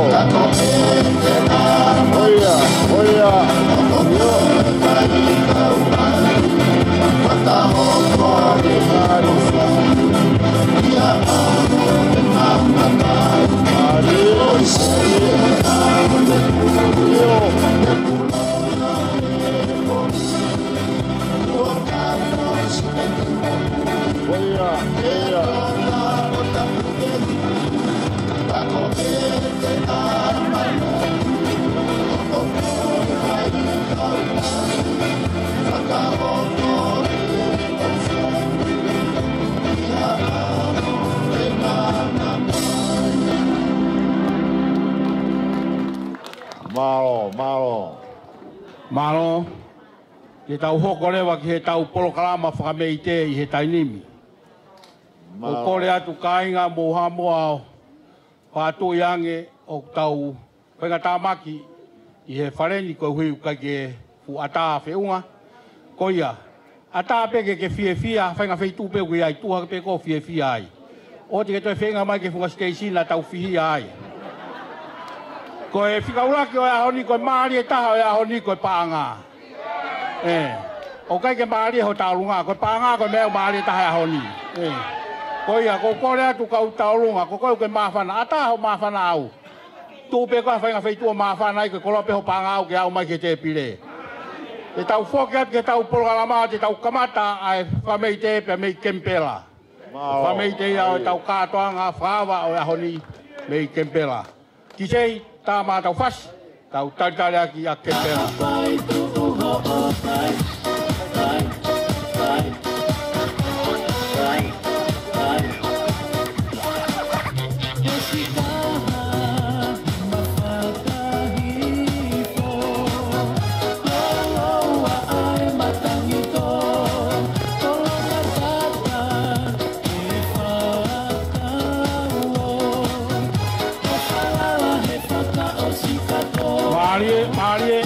Oia, oia. Io. Mari, Mari. Malo, malo. Malo, ke tau hoko lewa ki he tau polokalama whakamei te i he tainimi. O kore atu kāinga mō hamoa whātu i ange o tau whenga tāmaki i he whareni koe hui ukai ke fu ata whiunga. Koia, ata peke ke fie fia, whenga wheitu pe ui ai, tuha pe ko fie fia ai. O te ke toi whenga mai ke funga stesina tau whihi ai. Ko e whikauraki o e ahoni koe maari e taha o e ahoni koe pāngā. E, o kai ke maari e ho taurunga, koe pāngā koe meo maari e taha e ahoni. E, ko ia, ko kore atu kau taurunga, ko koe koe mawhana, a taha o mawhana au. Tūpe koe whainga whaitua mawhana i koe kolope ho pāngā au ke au mai ke te pire. E tau whoke atu ke tau polokalama, te tau kamata ai whamei te pe mei kempela. Whamei te ia o tau kātoanga whawa o e ahoni mei kempela. Ki sei, tā mā tau whas, tau taritare aki a kempera. Marie, Marie.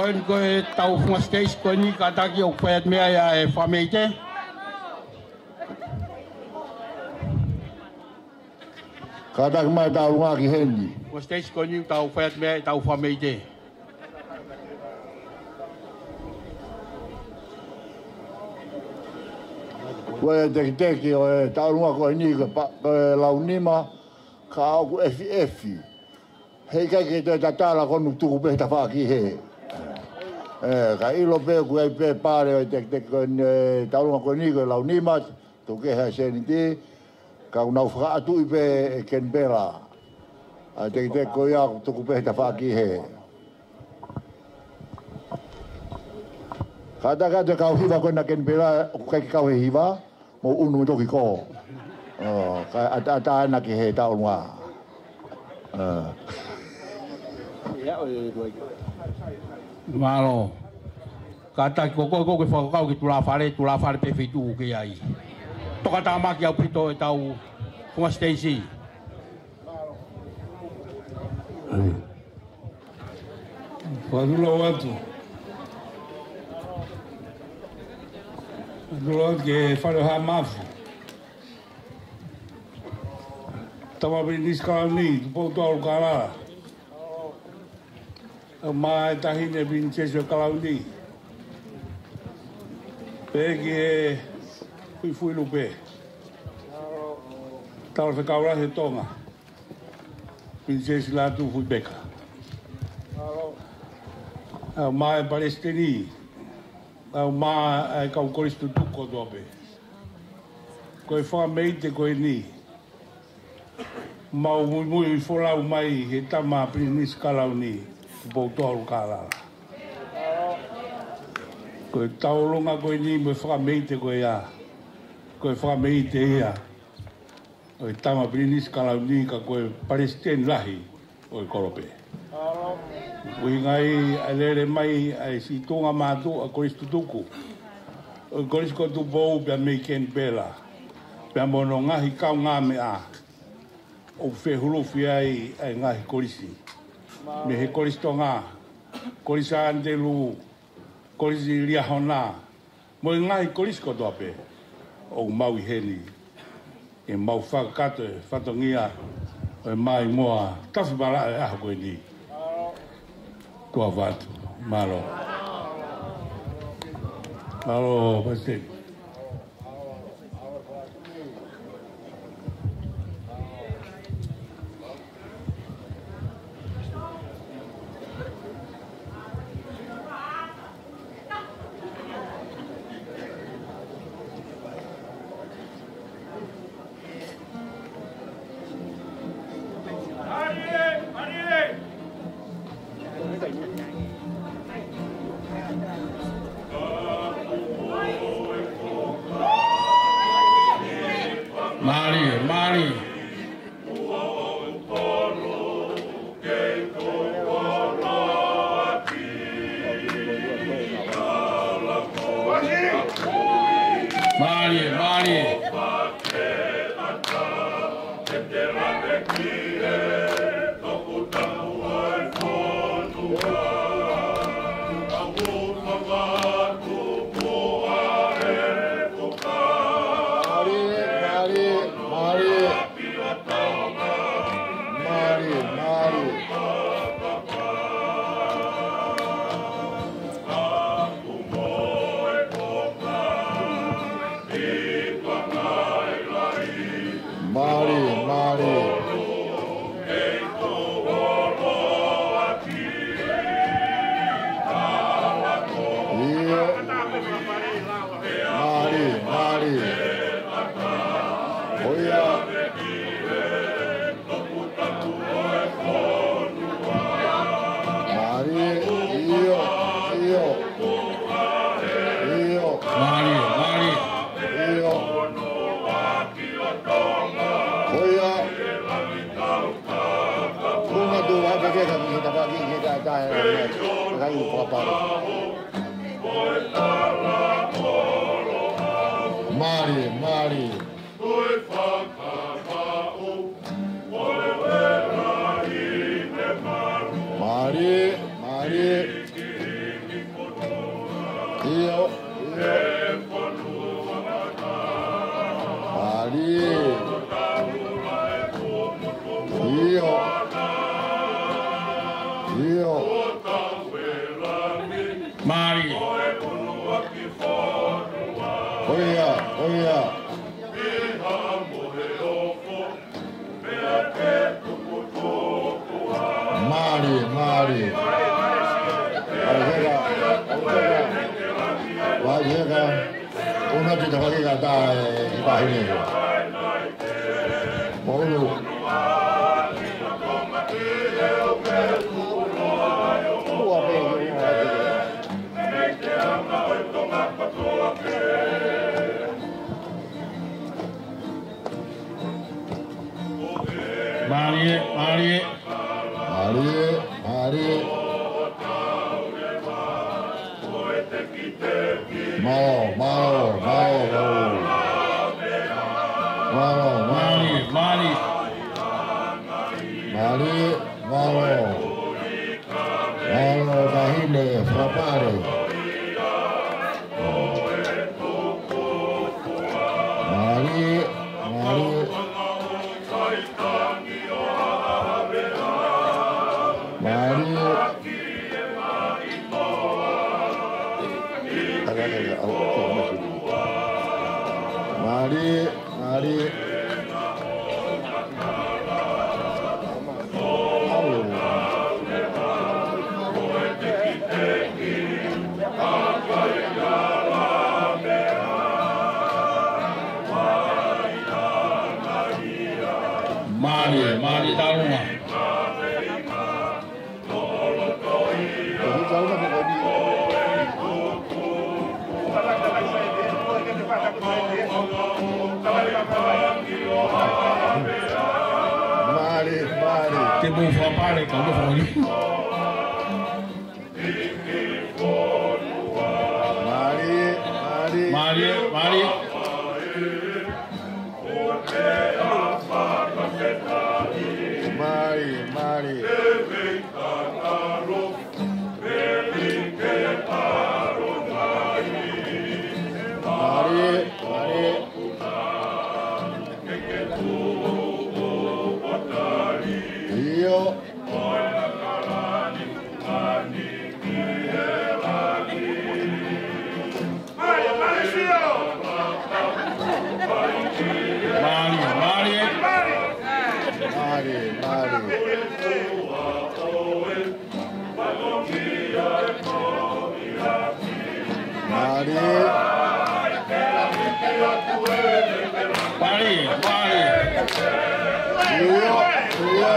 koen koe tau funga stage koe ni kataki o pet mea ya e whameite. Kataki mai tau runga ki hendi. Funga stage koe ni tau pet mea e tau whameite. Koe teki teki o e tau runga koe ni koe launima ka au ku efi efi. Hei kai ke te tatala konu tuku pe ta whaki he. Eh, ka ilo pe ku ai pe pare o te te ko tau runga ko ni ko lau ni mat to ke ha se ni te ka una fra atu i pe ken bela. A te te ko ya to ku pe ta whaki he. Ka ta ka te ka hiva ko na ken bela ku kai ka hiva mo unu to ki ko. Oh, ka ata ata na ki he tau runga. Ah. Malo. Kata ko ko ko ko ko ki tula fare tula fare pe fitu ke ai. To kata ma ki au pito e tau kuma stage. Quando outro. Quando que fare ha maf. Tama bini skali po to kala. Mai tahine bin cheso kalaudi. Pegi fui fui lupe. Tau se kaura he tonga. Bin cheso la tu fui beka. Mai palestini. Au mai kau koristu tuko dobe. Koe wha meite koe ni. Mau mui mui folau mai he tama prinis kalau ni. Bo tolu kala. Koe taulonga koe ni me whakameite koe ia. Koe whakameite ia. Koe tama prinis kalau ni ka koe Palestine lahi koe korope. Koe ngai alere mai ai si tonga mātu a koristu tuku. Koe korisko tu bou pia mei ken pela. Pia mono ngahi kau ngā me a. O whehurufi ai ai ngahi korisi. Me he koristo ngā, korisa andelu, korisi lia hona, mo i ngahi korisko doape, o mau i heni, e mau whakakato e whatongia, o e mai moa, tawhi mara e aho koe ni. Kua watu, malo. Malo, pasitemi. Mari, Mari. Mari, Mari. Mari, Mari. Mari, Mari. Oia, oia. Mari, Mari. Wajega, wajega. Wajega. Una kita kaki kata kita ini. Mau. Mari, mari. Mari, mari. Mau, mau, mau, mau. Mau, Mari, mari. mari, mau. Mau kahine, frapare. Mari, mari. Mari. Mari, mari. Mari, mari tarunga. Mari, mari. Te vou falar, então, vou falar. Mari, mari. Mari, mari. Mari, mari. Mari, mari. Io. Mari, mari. Mari, mari. Mari. Mari, mari. Io, io.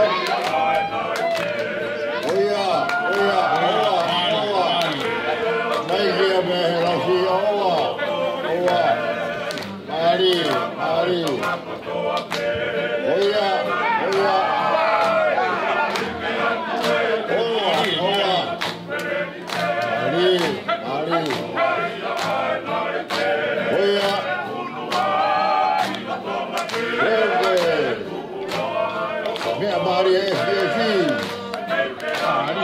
Oia, oia, oia, oia. Mai kia me la si oia. Oia. Mari, mari. Oia, oia. Oia, oia. Mari, mari. Oia. Verde. Mea mari es que Mari,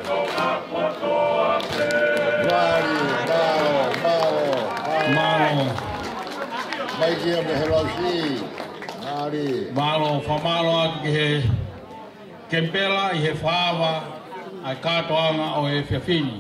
malo, malo, Malo. mai kia me helausi. Mari. Malo, fa malo atu ki he kempela i he whawa ai katoanga o he whiawhini.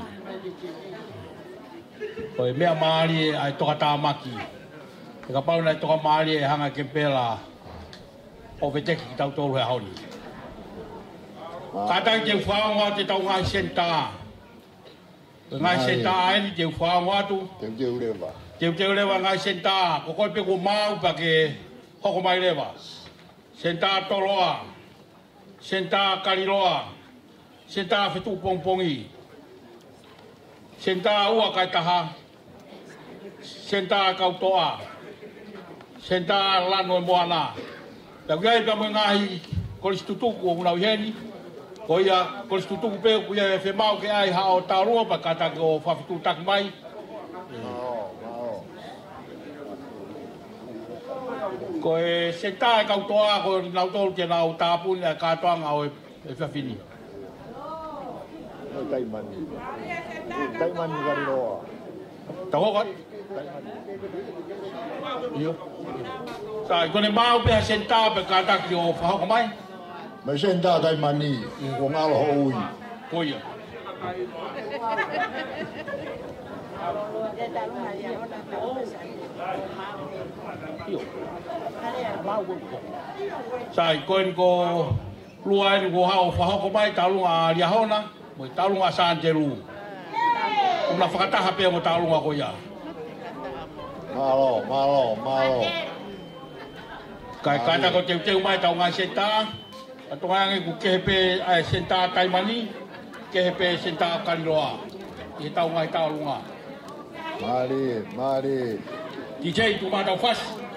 O e mea maari ai toka tāmaki. E ka pauna ai toka maari e hanga kempela o veteki ki tau tolu he hauni. Kātai te whaonga te tau ngai senta. Ngai senta aeni te whaonga atu. Te te urewa. Te te lewa ngai senta. Ko koi pe ko mau pa ke hoko mai lewa. Senta toloa. Senta kariloa. Senta whetu pongpongi. Senta ua kai taha. Senta kautoa. Senta lano e moana. Tau iai pa mo ngahi kolistutuku o unau heni. Ko ia kolistutuku pe ku ia e whemau ke ai hao tāroa pa kata ko whawhitu tak mai. Ko e senta e kautoa ko nau tolu ke nau tāpuni e kātoanga o e whawhini. Tai mani. Tai mani kariloa. Tau hokat? Iyo. Sai, kone mau pe senta pe kata ki o whahoko mai. Me senta tai mani. Ko ngalo hui. Ko ia. Sai koen ko luai ko hao fa ko mai talunga lia hona mo talunga San Jeru. Una fakataha pe mo talunga ko ya. Malo, malo, malo. Kai kata ko teu teu mai tau ngai senta. Atunga ngai ku kepe ai senta taimani, kepe senta kanroa. I tau ngai talunga. Mari, mari. D J tu ma tau fas.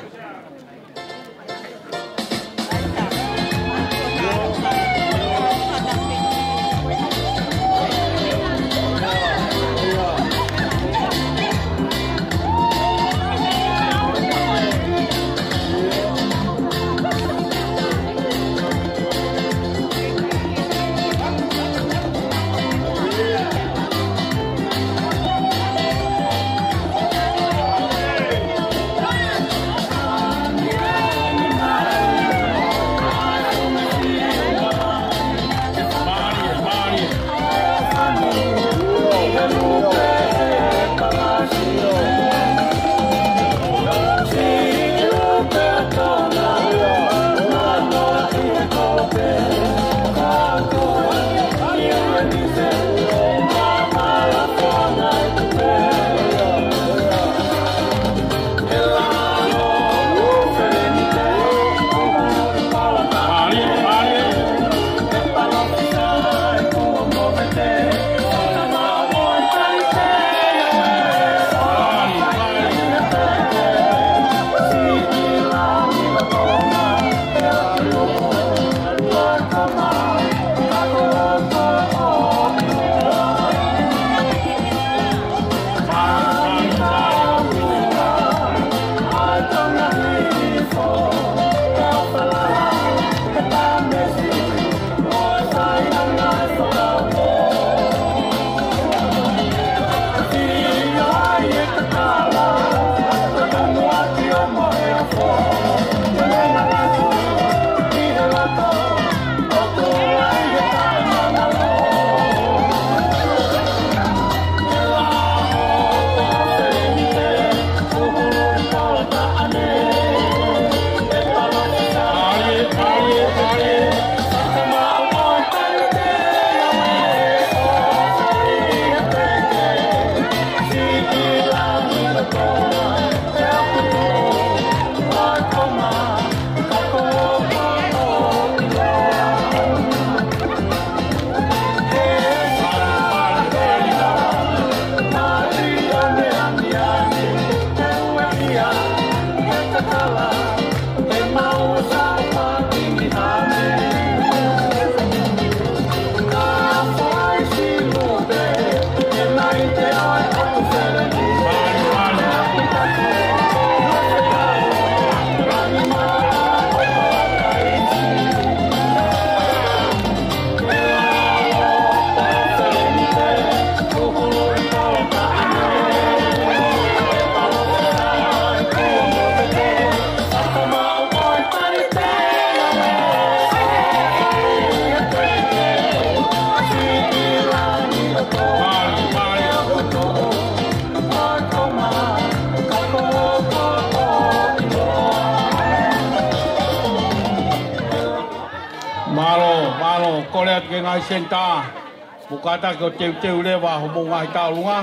Ngai senta bukata ko teu teu lewa ho mo ngai taulunga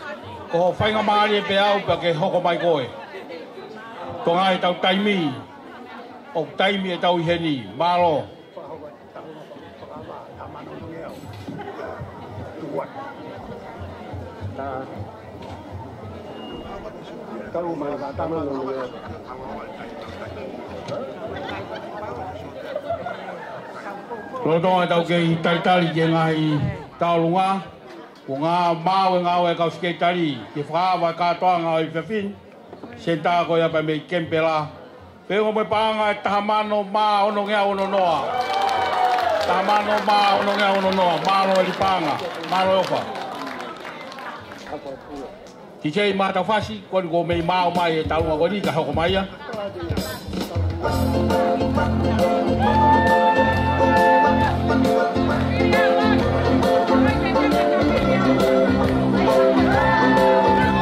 ko fainga mari pe au pa ke hoko mai koe to ngai tau taimi o taimi e tau heni malo talu mai ka tamu Rotonga tau ke tari tari ke ngai taulunga ko ngā mau ngā e kau ske tari ke whaawa katoa ngā i whiwhin senta ko ia pa mei kempela pēngo mai pāanga e tahamano mā ono ngea ono noa tahamano mā ono ngea ono noa mālo e li pāanga mālo e ofa Ti chei mā tau whasi koni ko mei mā o mai e taulunga ko ni ka hoko mai ia Thank you.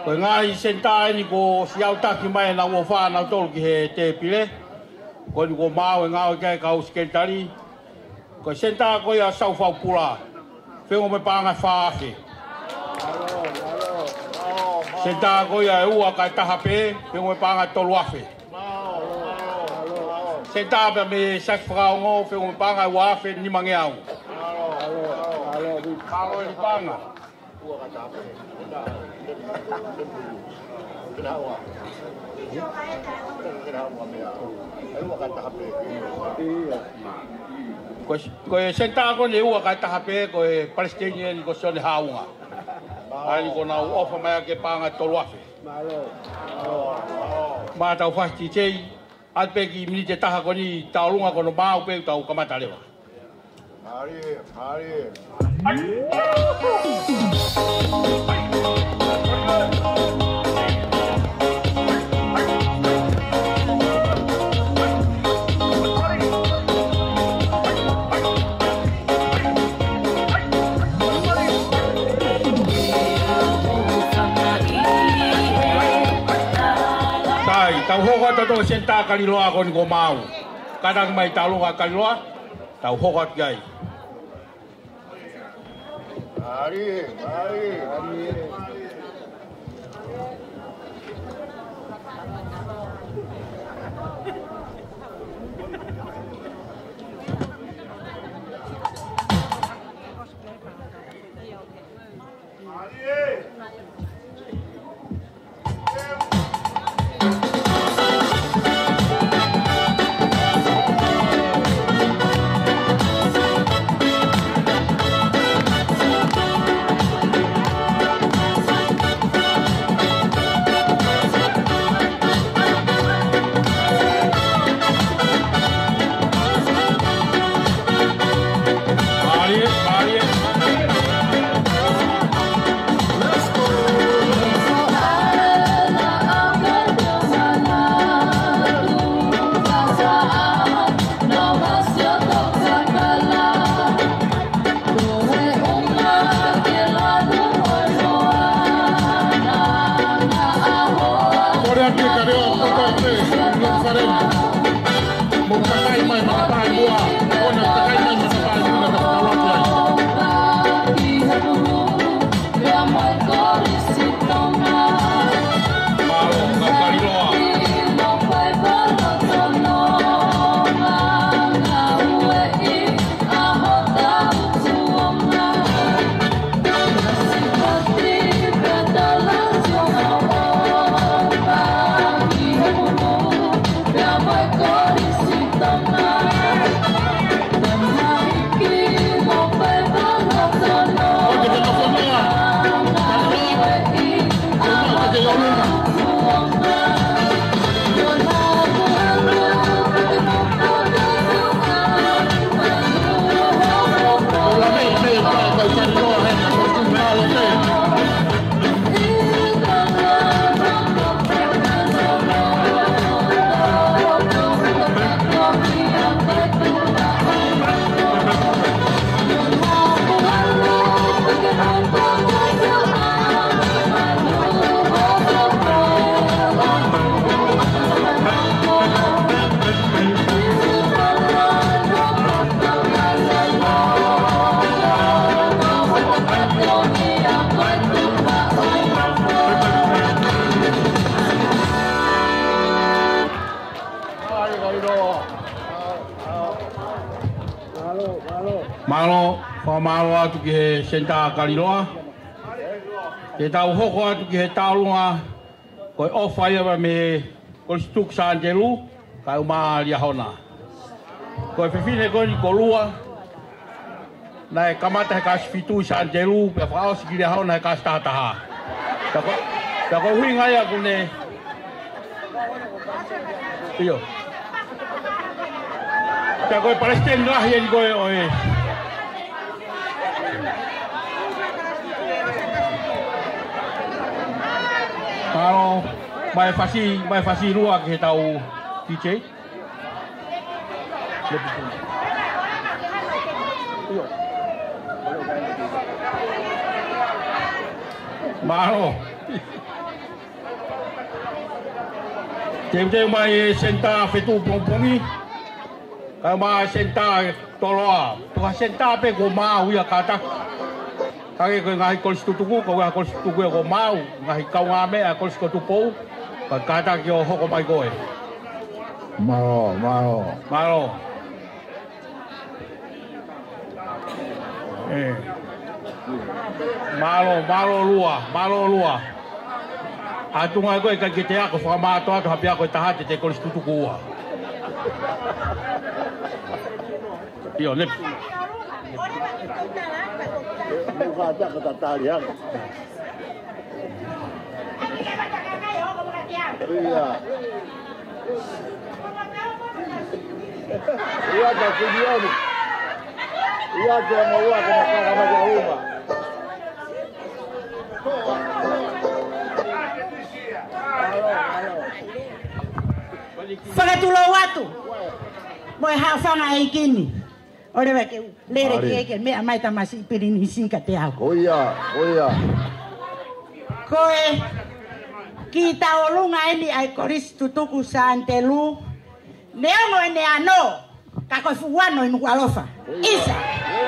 Ko ngai senta ni ko siau taki mai na wo fa na tolu ki he te pile. Ko ni ko mau ngau ke ka uskentari. Ko senta ko ya sau fa pula. Fengo me panga fa fe. Senta ko ya ua ka tahape, fengo me panga tolu afe. Senta ba me sak frau ngo fengo me panga wa fe ni mangeau. Kalau ni panga. Ua ka tahape. Ko e senta ko le ua ka tahape ko e Palestinian ko sone haunga. Ai ko na ofa mai ke panga tolu afe. Ma tau fasti tei at pe ki mini te taha ko ni taulunga ko no mau pe tau kamata lewa. Hari, hari. Tau hoko toto senta kaliloa ko ni ko mau. Kadang mai taulunga kaliloa, tau hoko gai. Hari, hari, hari. Malo, whamalo atu ki he senta kaliloa. Ke tau hoko atu ki he taulunga, koe ofai awa me Kostuk Sanjelu, kai uma lia hona. Koe whiwhine koe ni kolua, nai kamata he kasi fitu Sanjelu, pe whao siki lia hona he kasi tātaha. Ta koe hui ngai aku ne, iyo. Ta koe Palestine lahi e ni koe oe. Malo, mai fasi, mai fasi rua ke tau D J. Malo. Te te mai senta fetu pompongi. Ka ma senta toloa. Tu senta pe go mau ia kata. Kage ko ngai kol stutuku ko ga kol stutuku go mau ngai kau ngame a kol stutuku. Ka kata ki o hoko mai goe. Maro, maro. Maro. Eh. Malo, malo lua, malo lua. Atunga koe ka kite ako whakamato atu hapi ako i tahate te kore stutuku ua. Io, lep. Muka taka tatari ako. Iya. Iya ka kudioni. Iya ka maua ka nakaka majauma. Whakatulo watu. Moi hawhanga e kini. Ore wake lere ki eke mea mai tamasi pirini sika te au. Oia, oia. Koe ki taolunga eni ai koristu tuku sa antelu. Neongo ene ano. Kako fuwano inu alofa. Isa.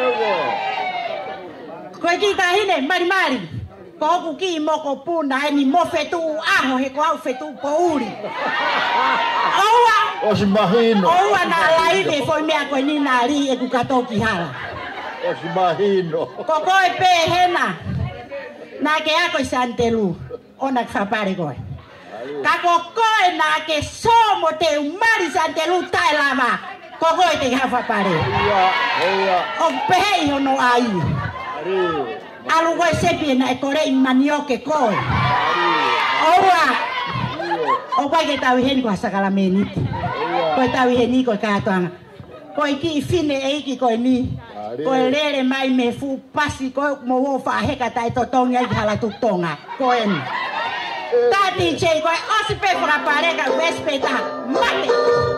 Koe ki tahine mari mari. Koku ki moko puna eni mo fetu aho he ko au fetu pouri. Oua. Osi mahino. Oua na laine foi mea koe ni nari e kukatoki hala. Osi mahino. Koko e pe hena. Na ke ako santelu. Ona kfapare koe. Kako koe na ke somo te umari santelu tai lama. Koko e te hafapare. Oia, oia. O pehei hono ai. Ari. Alu koe sepi na e kore i manioke koe. Oua. O koe ke tau heni koe sakala meniti. Koe tau heni koe katoanga. Koe ki fine eiki koe ni. Koe lere mai me fu pasi koe mo wofa heka tai totonga i hala tutonga. Koe ni. Tati che koe osipe fra pareka respeta. Mate.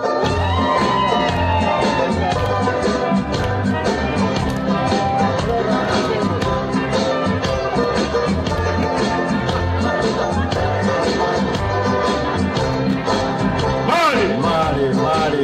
Mari, mari.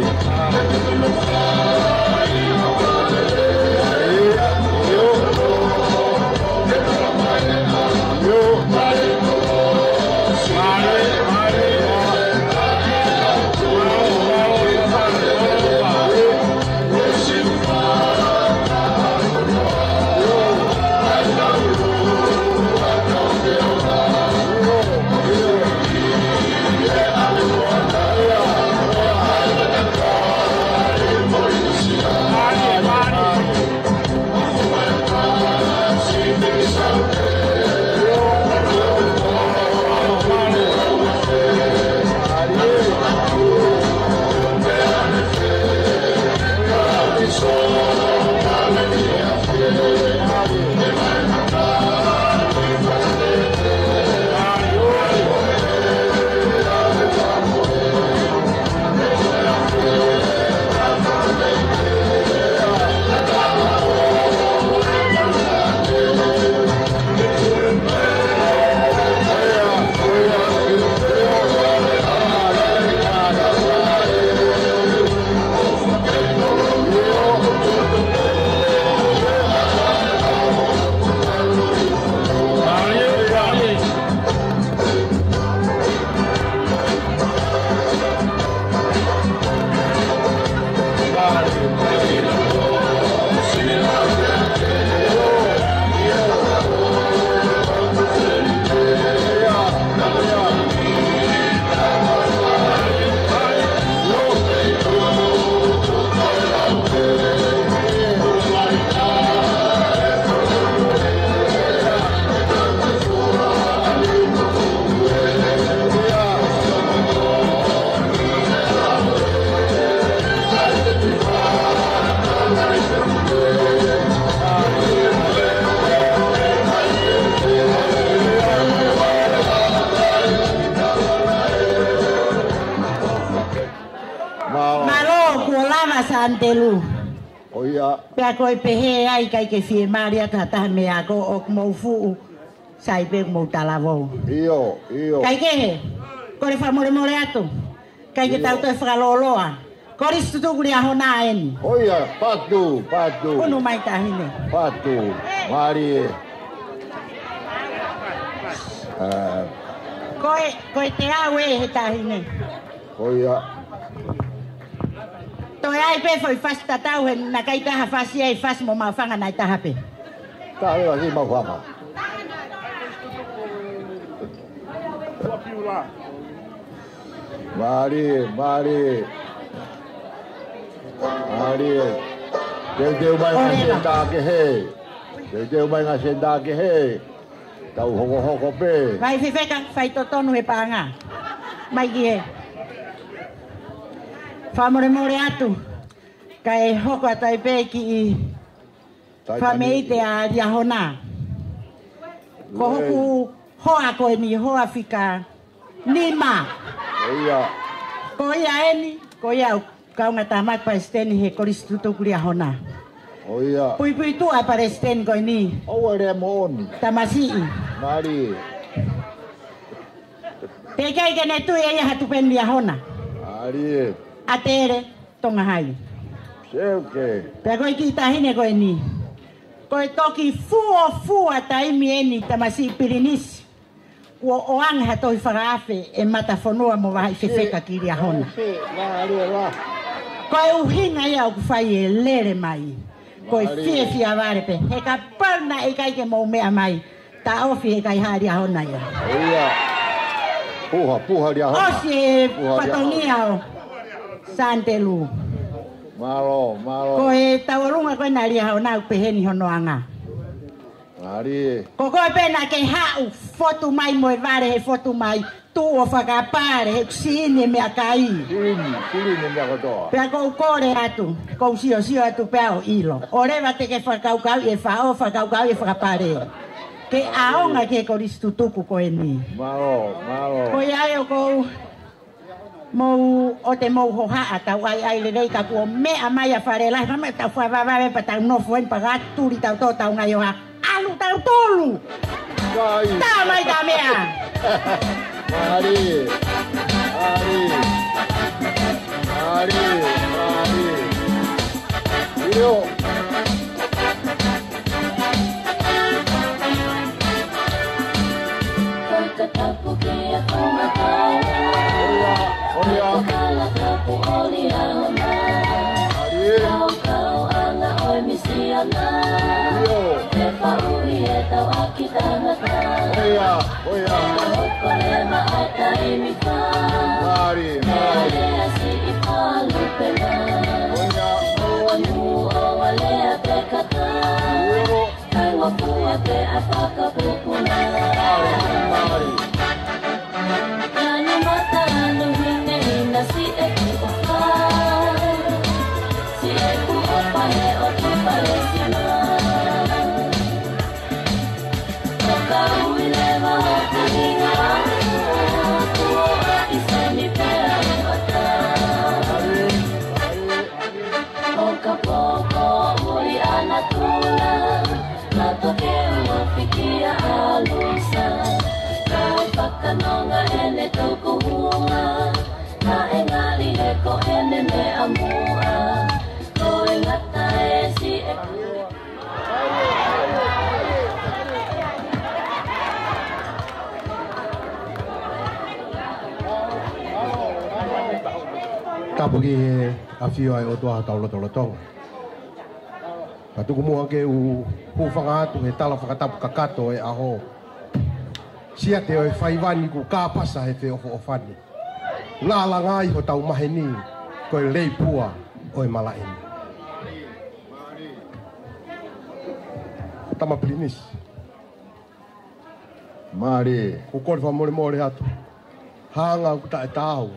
Antelu. Oia. Pea koe pehe ai kai ke fie maria tata me ako o mo fu sai pe mo talavou. Io, io. Kai ke he. Kore fa more more atu. Kai ke tau toi whakaloloa. Koris tutuku lia hona eni. Oia, patu, patu. Unu mai tahine. Patu, mari. Uh, koe, koe te awe he tahine. Oia. Toi ai pe foi fas tatau he na kai taha fasi ai fas mo mawhanga nai taha pe. Tā rewa si mawhanga. Mari, mari. Mari. Teu teu mai ngā senda ke he. Teu teu mai ngā senda ke he. Tau hoko hoko pe. Vai whiwheka, whai totonu he pānga. Mai ki he. Whamore more atu. Ka e hoko atai pe ki i whameite a ria hona. Ko hoku hoa koe ni hoa whika ni ma. Ia. Ko ia eni, ko ia kaunga tamak pa esteni he koristutu kuria hona. O ia. Pui pui tu a para esteni koe ni. O ere mooni. Tamasi i. Mari. Te kai ke ne tu e ia hatu pen ria hona. Mari. A te ere, tonga hai. Seuke. Pea koe ki tahine koe ni. Koe toki fua fua taimi eni tamasi pirinisi. Kua oanga hatoi whakaafe e matafonua mo wahai whewheka ki ria hona. Koe uhinga ia o kuwhai e lere mai. Koe fie fia ware pe. He ka parna e kai ke mau mea mai. Ta ofi he kai haria hona ia. Ia. Puha, puha ria hona. Osi e patongia o. Santelu. Malo, malo. Koe tawarunga koe na ria hona upeheni honoanga. Mari. Ko koe pena ke hau fotu mai moe vare he fotu mai. Tu o whakapare he kusine mea kai. Sini, sini mea kotoa. Pea kou kore atu. Kou sio sio atu pea o ilo. Orewa te ke whakaukau e whao whakaukau e whakapare. Ke aonga ke koristu tuku koe ni. Malo, malo. Koe ai o kou mou o te mou hoha tau ai ai le rei ka kua mea mai a whare lai. Mame tau whawaware pa tau nofo en pa gaturi tau tō tau ngai o ha. Alu tau tolu. Tā mai tā mea. Mari. Mari. Mari. Mari. Iyo. Katapu kia kumatau. Oya. Katapu olia hona. Kau kau ana oi misiana. Te paui e tau aki tangata. Oya. Oya. Hoko lema ata imi ka. Mari. Mari. Lea si i palu pena. Oya. Anu o walea te kata. Kai wapua te apaka pupuna. Mari. Nanu mata anu hine ina si e ku opa. Si e ku opa he o tu palesina. Toka ui lewa o ku hinga anu. Tu o aki se ni pea e wata. Oka poko ui ana tula. Na toke ua fikia alusa. Kai whakanonga ene tuku hua. Na e ngali e ko ene me amua. Ko e ngata e si e Tapuki he a whio ai o toa taulo taulo tonga. Ka tuku mua ke u hūwhanga atu he tala whakatapu kakato e aho. Sia te o e whaiwani ku kāpasa he te ofo ofani. Ngā la ngai ho tau mahe ni ko e lei pua o e malaini. Tama plinis. Mari. Ku kore wha more more atu. Hanga ku ta e tāu.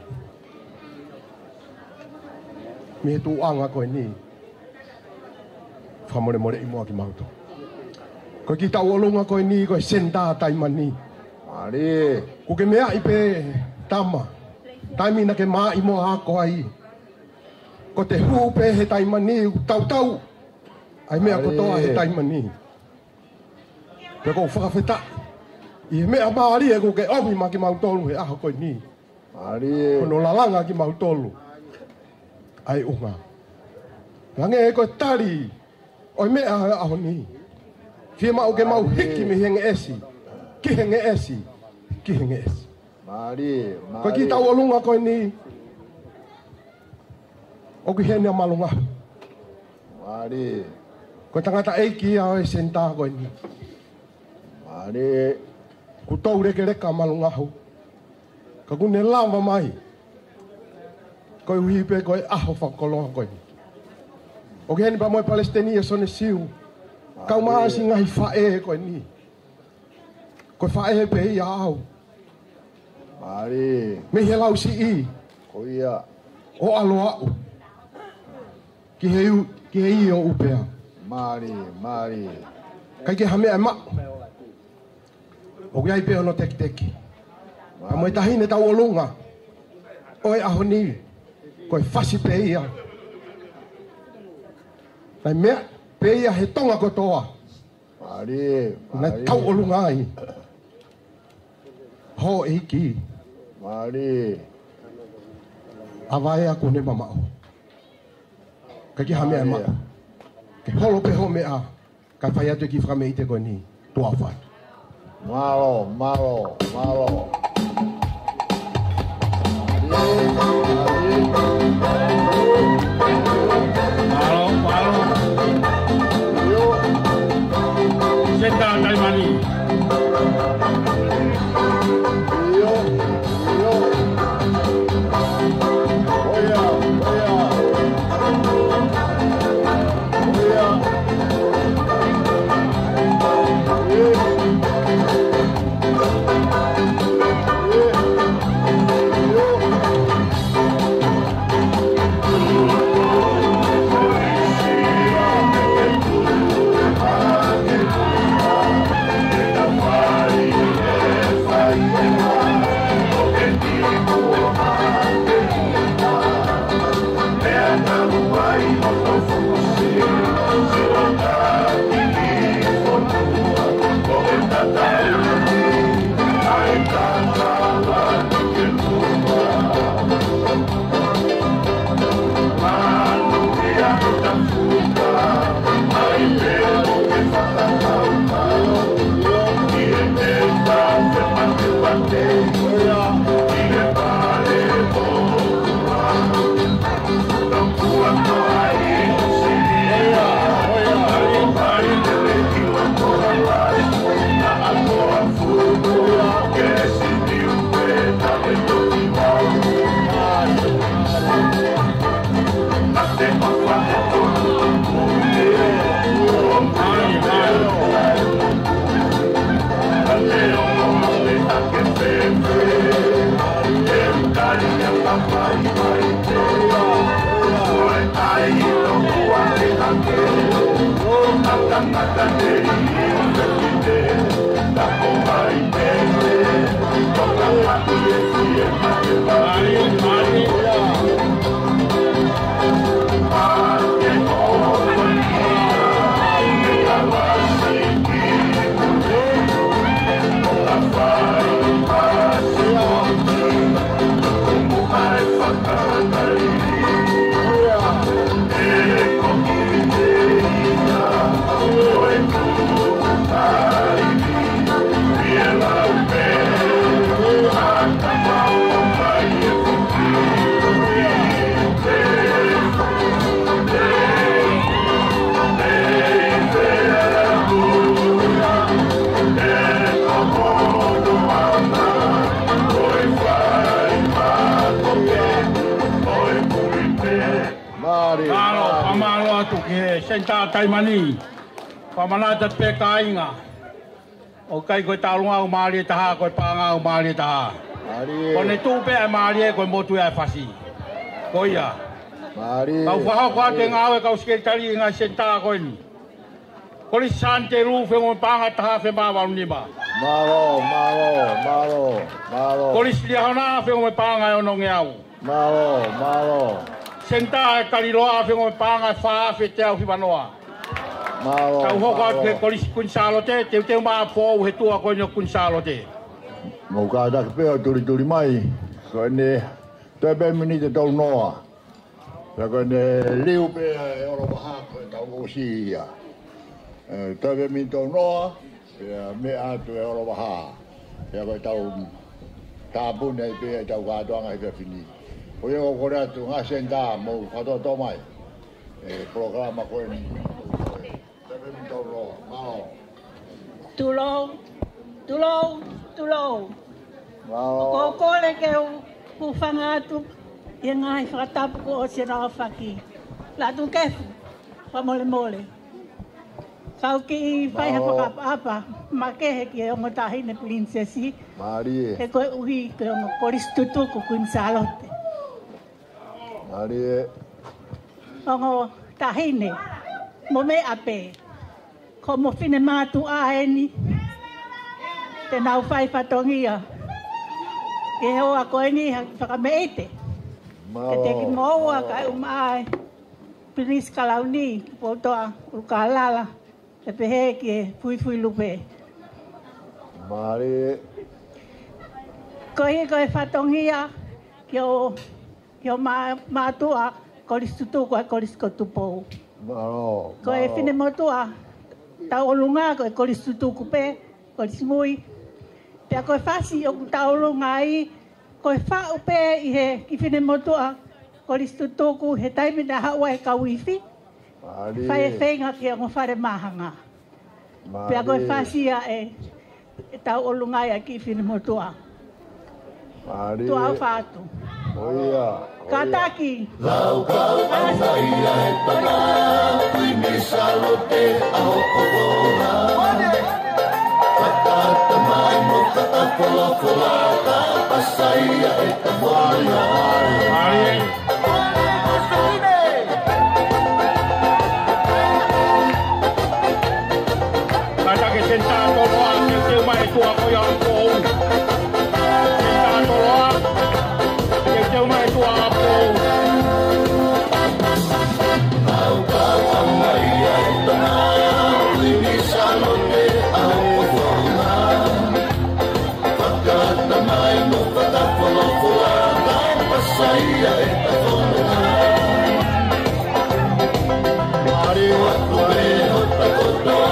Mi he tu anga koe ni. Wha more more i mua ki mauto. Ko ki tau olunga koe ni koe senda taimani. Mari. Ku ke mea i pe tama. Taimi na ke maa i moa hako ai. Ko te hu pe he taimani tau tau. Ai mea kotoa he taimani. Pe ko whakawheta. I he mea maari e ko ke omi ma ki mautolu he aho koe ni. Mari. Kono lalanga ki mau tolu. Ai unga. Lange e ko tari. Oi me a ahoni. Fie mau ke mau hiki mi henge esi. Ki henge esi. Ki henge esi. Mari, mari. Ko ki tau olunga ko ni. O ki hene malunga. Mari. Ko tangata eiki a e senta ko ni. Mari. Ku tau reke reka malunga hu. Ka kune lava mai. Ko i hipe ko e aho whakolonga ko ni. O ki hene pa moe Palestinia sone siu. Kau maa si ngahi whae ko ni. Ko whae pe i au. Mari. Me he lau si i. Ko ia. O alo au. Ki he u, ki he i o upea. Mari, mari. Kai ke hame ai ma. O ki ai pe ono teki teki. A moe tahine tau olunga. Oe aho ni. Ko e whasi pe ia. Nai mea, pe ia he tonga kotoa. Mari, mari. Nai tau olunga ai. Ho e ki. Mari. Awai aku ne mamao. Ka ki hame ai ma. Ke holo pe ho mea. Ka whai atu ki whame i te koe ni. Tua whai. Malo, malo, malo. Malo, malo. Senta Taimani. Yo, yo. Oya, oya. Oya. Senta Taimani. Pamanata pe kainga. O kai koe talunga o maari taha, koe panga o maari taha. Kone tupe e maari koe motu e fasi. Koia. Kau whaha koa te ngāwe kau sketari ngā senta koe ni. Kori sante ru whengo panga taha whe mawaru nima. Malo, malo, malo, malo. Kori siliahona whengo panga e ono ngeau. Malo, malo. Senta e kariloa whengo panga e whaa whe te au hiwanoa. Malo, Kau hoko malo. te kori kunsalo te, te teo maa pōu he tua koe no kunsalo te. Mau ka dake pēo turi turi mai. Ko ne te be mini te tau noa. Ko ne liu pe e oro maha ko tau o si ia. Te be mini tau noa, me atu e oro maha. Ya ko tau tabu nei pe tau ga doanga e fini. O ye ko ora tu nga senda mo fa to to mai. E programa ko ni. Te be mini tau noa, mao. Tulo, tulo, tulo. Mao. Ko ko le ke ku fanga tu ye ngai whakatapu ko o se rā whaki. La tu kefu, wha mole mole. Sau ki i whai ha whakapapa, ma kehe ki e ongo tahine prinsesi. Marie. He koe uhi ke ongo koristutuku kuin salote. Marie. Ongo tahine, mo me ape. Ko mo fine mātu āeni. Te nau whai whatongia. Ke hoa koe ni whakameite. Ke te ki moua ka umai. Pinis kalauni, potoa ukalala. Te pehe ki e fui fui lupe. Mari. Koe koe whatongia. Ki o, ki o mātua. Koris tutuku a koris kotupou. Maro. Koe fine motua. Tau olunga koe koris tutuku pe. Koris mui. Pea koe whasi o tau olunga i. Koe whau pe i he ki whine motua. Koris tutuku he taimi na haua e kauifi. Mari. Whai e whenga ki o whare mahanga. Mari. Pea koe whasi a e, e tau olunga i a ki whine motua. Mari. Tu au whātu. Oia. Kataki. Lau kau ana ia e tana. Kui me salote a hoko kona. Katata mai mo kata kola kola. Ka pasaia e ta whana. Mari. Katake sentado loa, te teu mai tua koia o kou. Sentado loa, te teu mai tua o kou. Lau kau ana ia e tana. Kui me salote a hoko kona. Katata mai mo kata kola kola. Ka pasaia e ta whana. Mari. Watu e hota kotoa.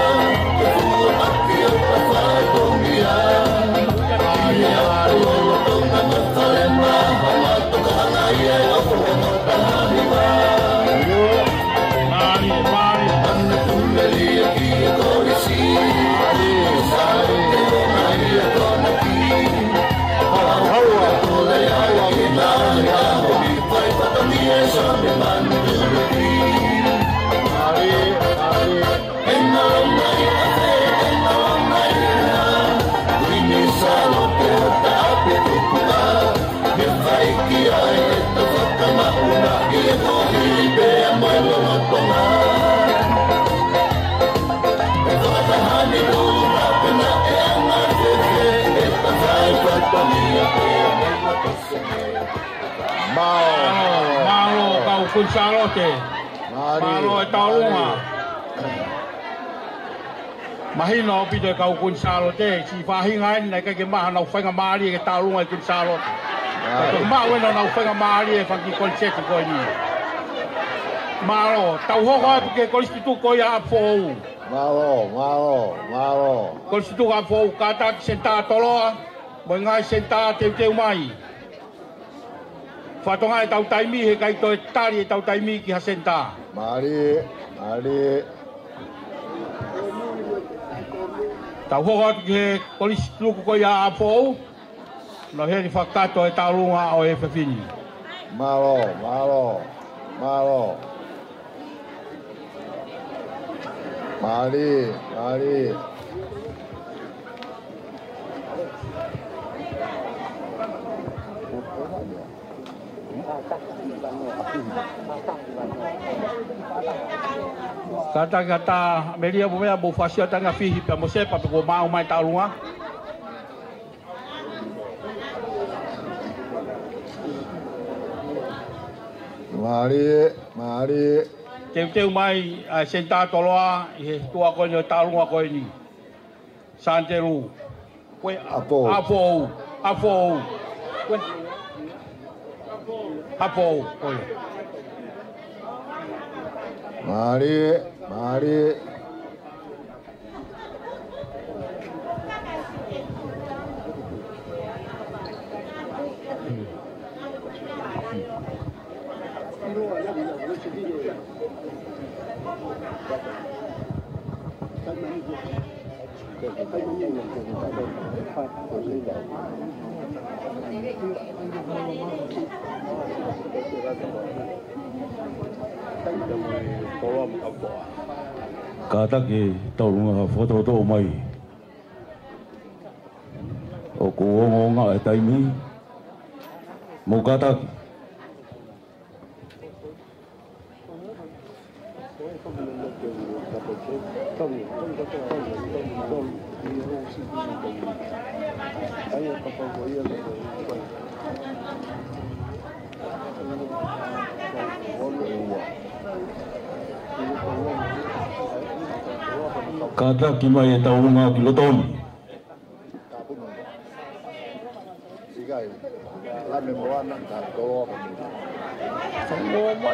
Malo kau kun salote. Malo e taulunga. Mahino pito e kau kun salote. Si whahinga eni nei kake maha nau whainga maari e taulunga e kun salote. Kato maa wena nau whainga maari e whanki konseti koe ni. Malo, tau hoko apu ke kolistitu koe a fōu. Malo, malo, malo. Kolistitu a fōu kata ki senta toloa. Mo ngai senta teu teu mai. Whatonga e tau taimi he kai toi tari e tau taimi ki hasenta. Mari, mari. Tau hoko ki he polisi luku ko ia a fōu. No he ni whakato e tau lunga o e whewhini. Malo, malo, malo. Mari, mari. Kata kata melia bo mea bo fasia tanga fihi pe mo sepa pe ko mau mai tau lunga. Mari, mari. Teu teu mai a senta toloa i he tua ko ni tau lunga ko ni. Santeru. Koe Apo. Apo. Apo. Apo, oi. Mari, mari. Kata ke tau nga foto to mai. O ko nga e taimi. Mo kata Kata ki mai e tau nga ki lotoni. Sigai. La me moa na ka to. Sango mai.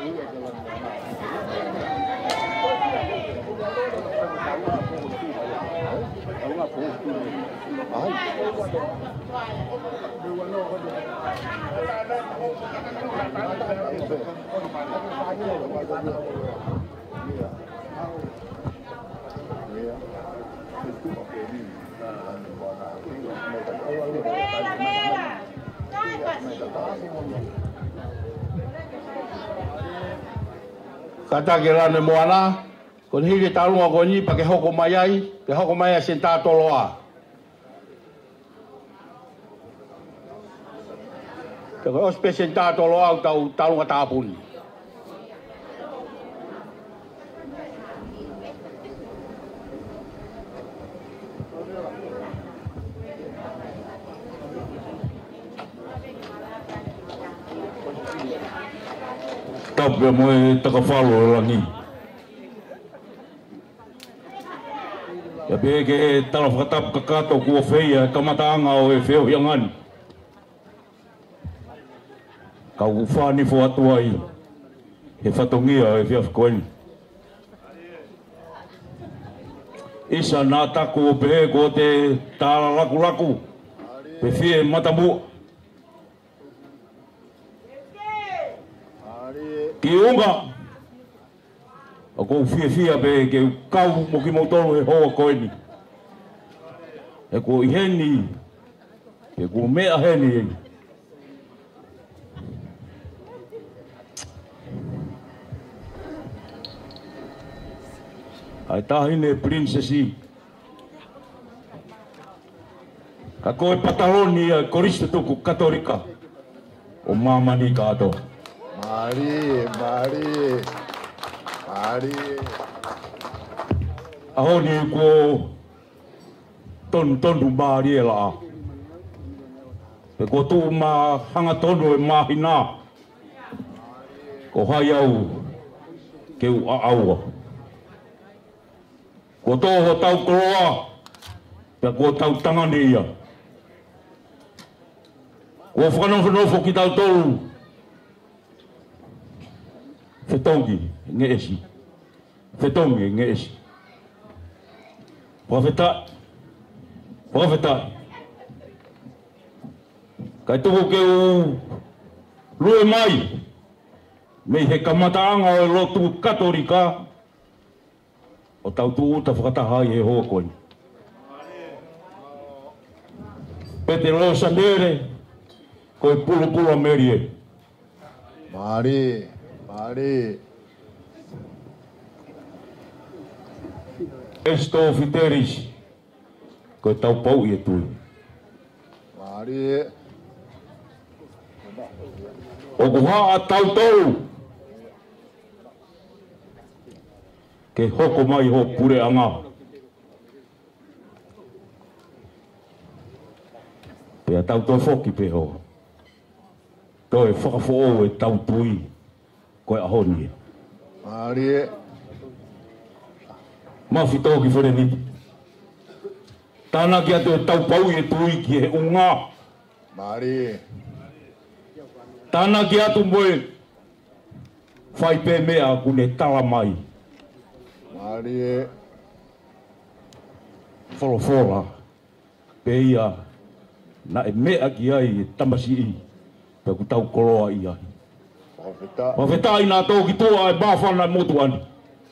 Kata ke rane moana, kon hiri talunga ko ni pake hoko mai ai, ke hoko mai ai senta toloa. Ke ko ospe senta toloa u tau talunga tapuni. Tapi mo e takafalo langi. Ya be ke tala fatap kakato ku feia kamatanga o e feo yangan. Kau fani fo atuai. E fatongia e fiaf koen. Isa na taku pe ko te tala laku laku. Pe fie matamu. Ki unga o ko fia fia be ke kau mo ki mo tolo e hoa koeni e ko iheni e ko mea heni ai tahine princesi ka koe pataloni e korista tuku katolika o mamani kato. Mari, mari, mari. Aho ni ko ton ton mari la. Pe ko tu ma hanga tonu e mahina. Ko hai au ke u au. Ko to ho tau kroa. Pe ko tau tangani ia. Ko whakano whanau fo ki tau tolu. Fetongi nge esi. Fetongi nge esi. Profeta. Profeta. Kai tuku ke u lue mai. Me he kamataanga o lotu katolika. O tau tu uta whakatahai he hoa koe. Pete lo sandere. Koe pulu pulu amerie. Mari. Mari. Esto fiteris. Koe tau pau i e tui. Mari. O kuha a tau tau. Ke hoko mai ho pure anga. Pea tau tau foki pe ho. Toi whakafo o e tau tui. Koe ahoni. Mari. Mawhito ki wheneniti. Tāna ki atu e tau pau i e tui ki he unga. Mari. Tana ki atu moe. Fai pe mea kune tala mai. Mari. Folo fola. Pe ia. Na e mea ki ai e tamasi i. Pe ku tau koloa i ai. Mawheta. Mawheta i nā tō ki tōa e bāwhana e motu ani.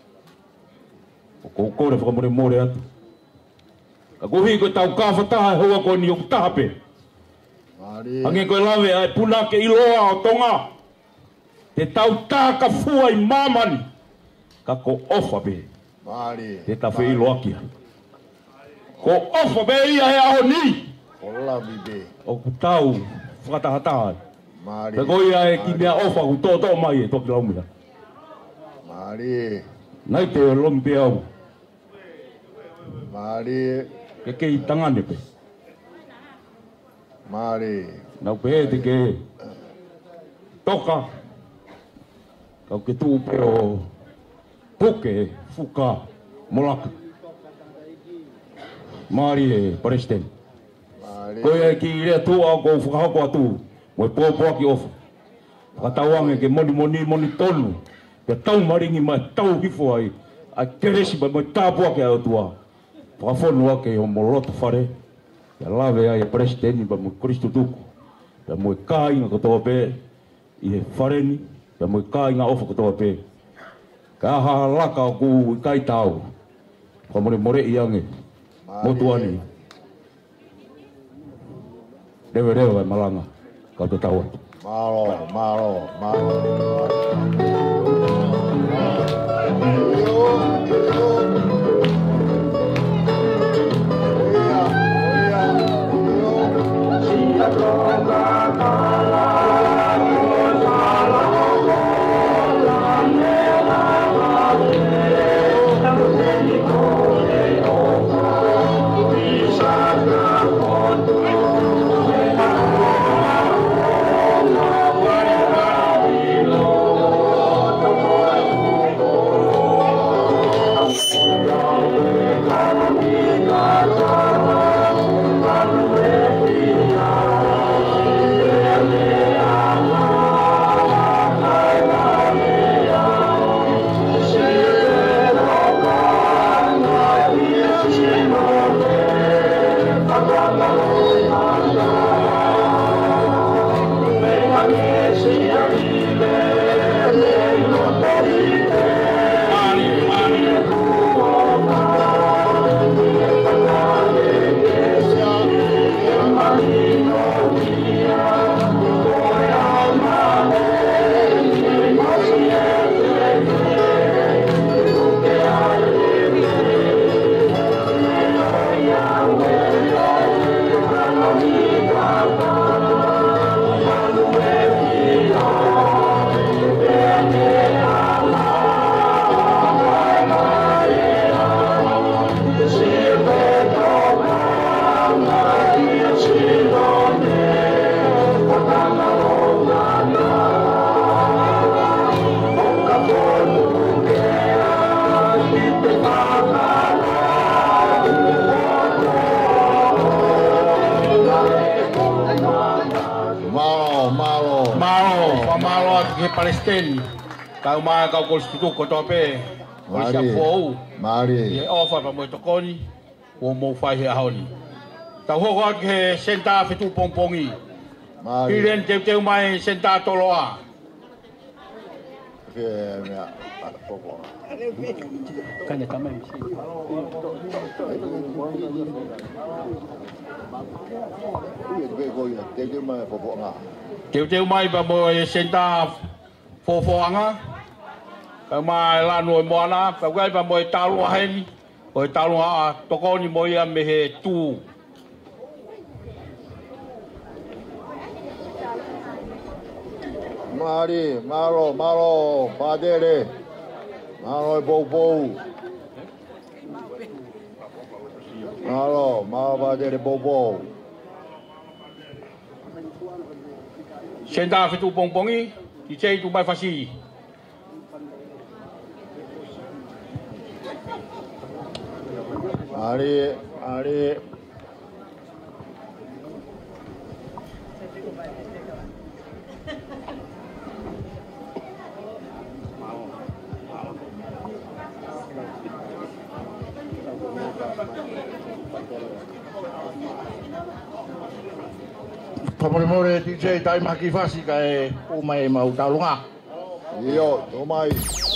O kou kore whakamore more atu. Ka kohi koe tau kāwhataha e hoa koe ni o kutaha pe. Mari. Ange koe lawe ai puna ke iloa o tonga. Te tau tā ka fua i mamani. Ka ko ofa pe. Mari. Te ta whi iloa kia. Ko ofa pe ia he aho ni. Ko lawi be. O ku tau whakatahataha. Mari. Te koe ia e ki mea ofa ku tō tō mai e toki laumia. Mari. Nai te lomi pe au. Mari. Ke kei tangane pe. Mari. Nau pe te ke toka. Kau ke tū pe o puke, fuka, molaka. Mari e president. Mari. Koe e ki rea tū au kou whakahoko atu. Moe pōpua ki ofu. Whakatauange ke moni moni moni tonu. Ke tau maringi mai tau hifo ai. Ai keresi mai moe tāpua ke au tua. Whakawhonu ake o moloto whare. Ia lawe ai e presidenti ba mo Kristo tuku. Ia mo ka inga katoa pe i he whareni. Ia mo ka inga ofa katoa pe. Ka ha laka o ku i kai tau. Ka more more i ange. Motu ani. Rewe rewe ai malanga. Ka te tau atu. Malo, malo, malo. Palestine. Kau mai kau konstitusi kota pe. Polisi fou. Mari. Ye ofa pa mo tokoni. O mo fai he ahoni. Tau ho ke senta fitu pompongi. Mari. Pilen te te mai senta toloa. Ke mea popo. Kanya tamai misi. Te te mai pa mo senta fofoanga. Ka mai la no moana, ka gai pa mo talu heni. O talu a tokoni mo ia me he tu. Mari, malo, malo, padere. Malo e bobo. Malo, malo padere bobo. Senta fitu pongpongi, di cei tu mai fasi. Mari, mari. Pamore D J tai maki fasi ka e o mai mau talunga. Yo, o mai.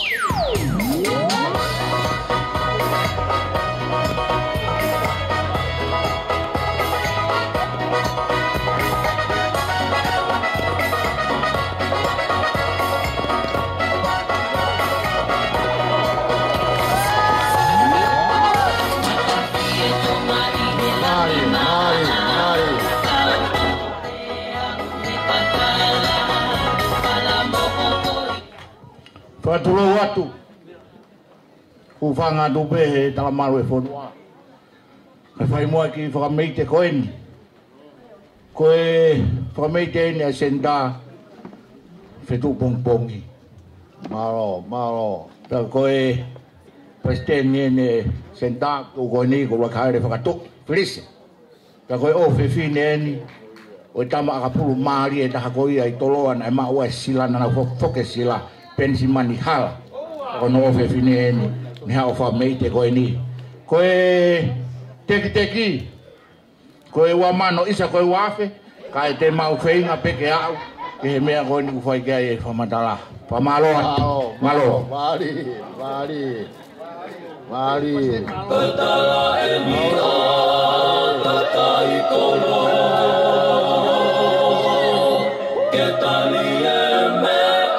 Fatulo watu ufanga dupe he talamaru e fonua ka fai moa ki whakameite koeni koe whakameite ni a senda whetu pongpongi Maro, maro ta koe president ni ne senda ko koe ni ko wakaere whakatuk Felise ta koe o whewhine ni o tama akapulu maari e taha koe ai toloa na e maa sila na foke sila pensi mani hala o no fe fine ni ni ha fa meite ko ni ko e teki teki ko e wa mano isa ko e wafe ka e te mau feinga peke au ke me ko ni fa ke e fa matala fa malo malo mari mari mari Tala e mi tata i kolo ke tali e me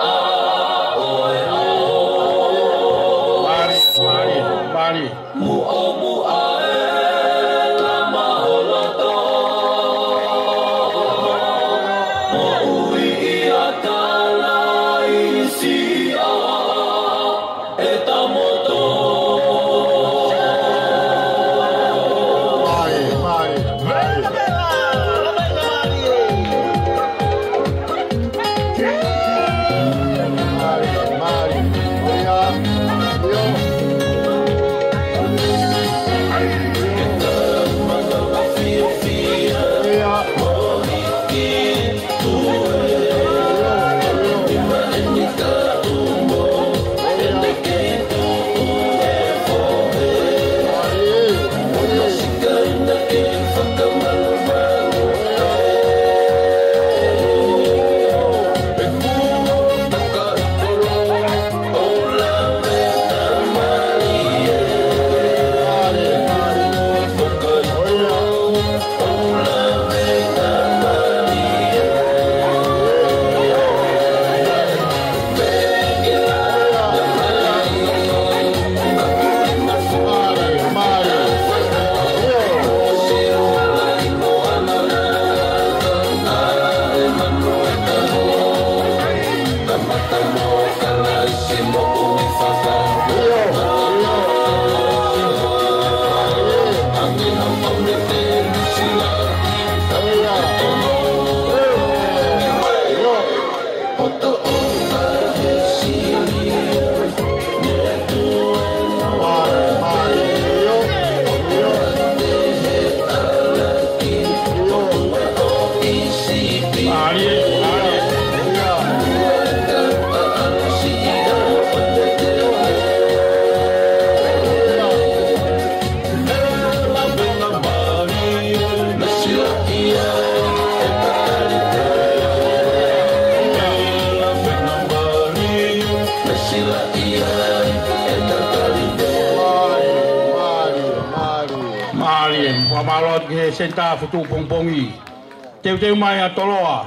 senta futu pongpongi teu teu mai a toloa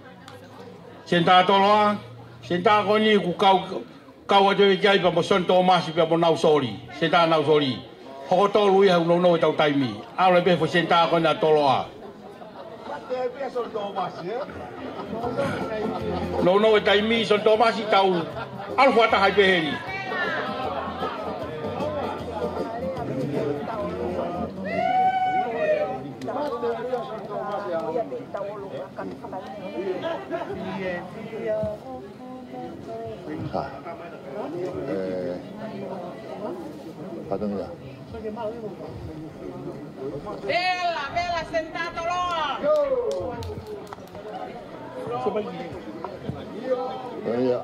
senta toloa senta ko ni ku kau kau ade kai pa mo son Thomas pa mo nau sori senta nau sori ho to lui ha no no tau taimi a le be fo senta ko na toloa no no taimi son Thomas tau al fuata hai beheri Ha. Eh. Patungnya. Bella, bella, sentato là. Iya.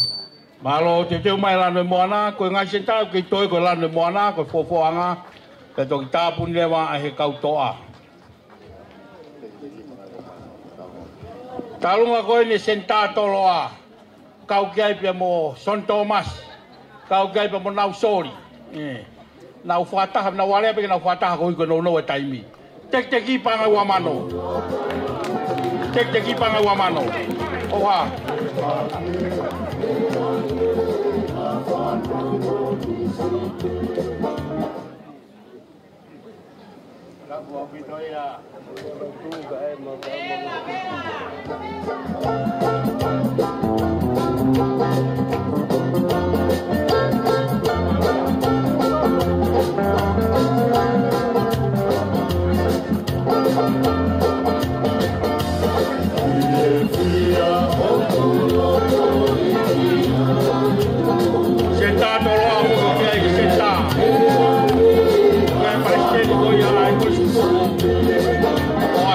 Malo te te mai la no moana ko ngai senta ke toi ko la no moana ko fo fo anga Ka toki tāpuni lewa a he kautoa. Talunga koe ni sentātoloa. Kau kiai pia mo Son Thomas. Kau kiai pia mo Nausori. Nau whataha, nau wale pia nau whataha ko hiko no no e taimi. Tek te ki panga ua mano. Tek te ki panga ua mano. Oha. Senta tolo aku kiai ke senta. Kiai presiden ko ya ai ko. Oh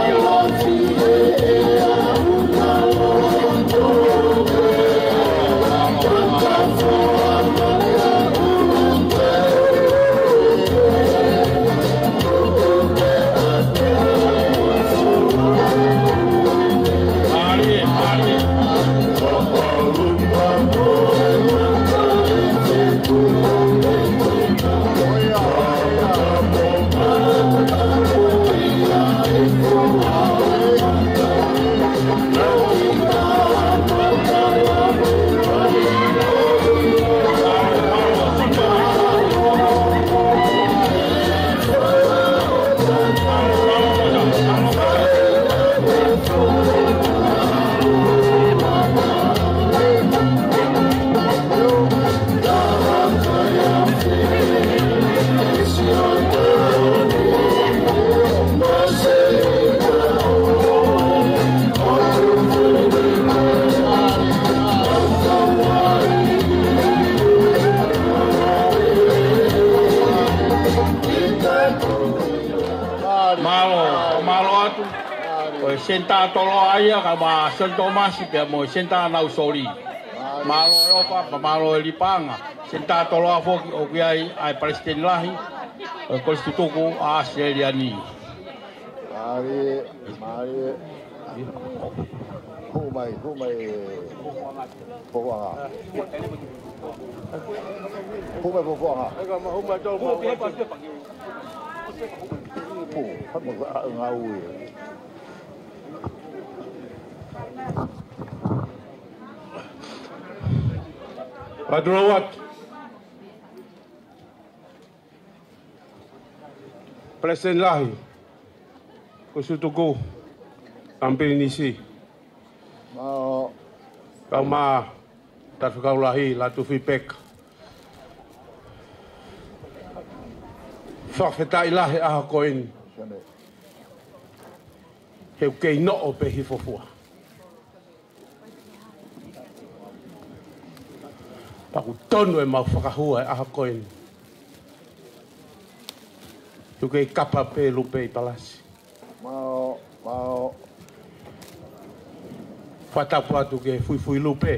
senta tolo aia ka ma Son Thomas pe mo senta Nausori. Malo e opa pa malo e lipanga. Senta tolo a foki o ki ai ai presiden lahi. O konstituku a Australia ni. Mari, mari. Hu mai, hu mai. Poa. Hu mai poa. Hu mai to poa. Hu, hat mo ngau. Padrawat Presiden lahi Kusutuku tampil nisi mau kau ma tak kau lahi latu fipek fakta ilahi ah koin heu kei no o pe hifofua Paku tonu e mau whakahua e aha koen. Tuke i kapa pe lupe i palasi. Mau, mau. Whatapu atu ke fui fui lupe.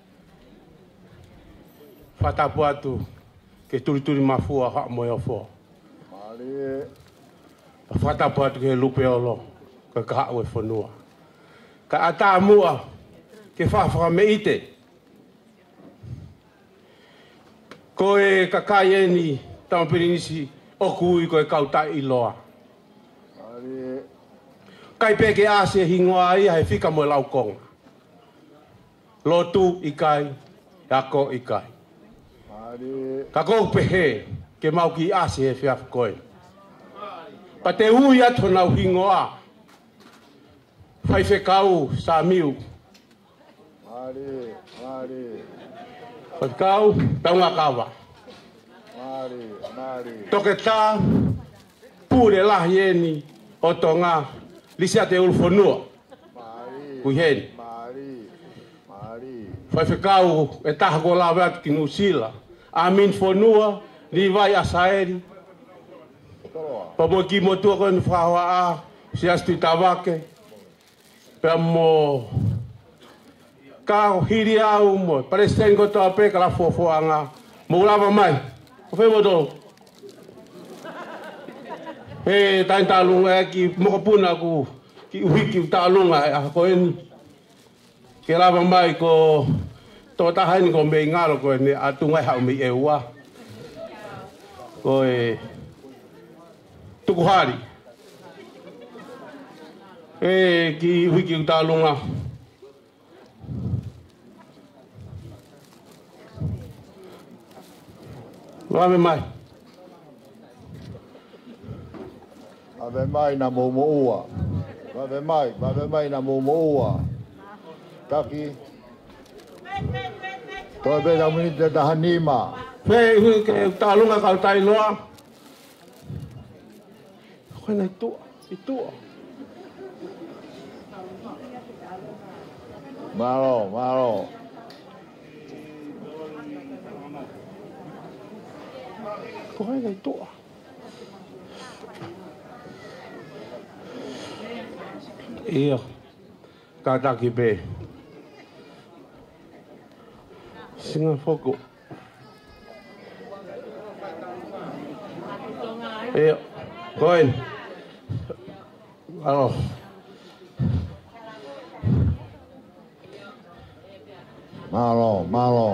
Whatapu atu ke turi turi mafua ha moe o fo. Mari. Whatapu atu ke lupe o lo. Ka kaha ue whanua. Ka ata mua ke whawhaka me ite. Ko e kakai e ni tampirinisi o kui ko e kautai i loa. Kai peke ase hingoa ia he fika mo lau konga. Lotu i kai, ako i kai. Ka kou pehe ke mau ki ase he fiaf koe. Pa te ui ato nau hingoa. Fai whekau sa miu. Mari, mari. Whekau, taunga kawa. Mari, mari. Toke tā, pūre lahi e ni o tonga lisia te ulfonua. Mari. Kui heni. Mari, mari. Whai whekau e taha ko lawe atu ki Nusila. Amin fonua, ni vai asaeri. Pa mo ki motua koe ni whaua a, si astu i tawake. Pea mo kao hiri au mo, presiden ko toa pe kala fofoanga. Mo lava mai. O fe mo do. He tain talunga ki mokopuna ku ki uhiki talunga a ko en ke lava mai ko to ta haini ko me ngalo ko ni atunga ha me ewa ko e tukuhari e ki uhiki talunga Lave mai Ave mai na mo mo ua. Ave mai, ave mai na mo mo ua. Taki. Toi be da minute da hanima. Fe ke talunga ka tai loa. Ko na tu, itu. Malo, malo. Ko na tu. Iya, kata kibe. Singa fogo. Iya, koin. Halo. Malo, malo.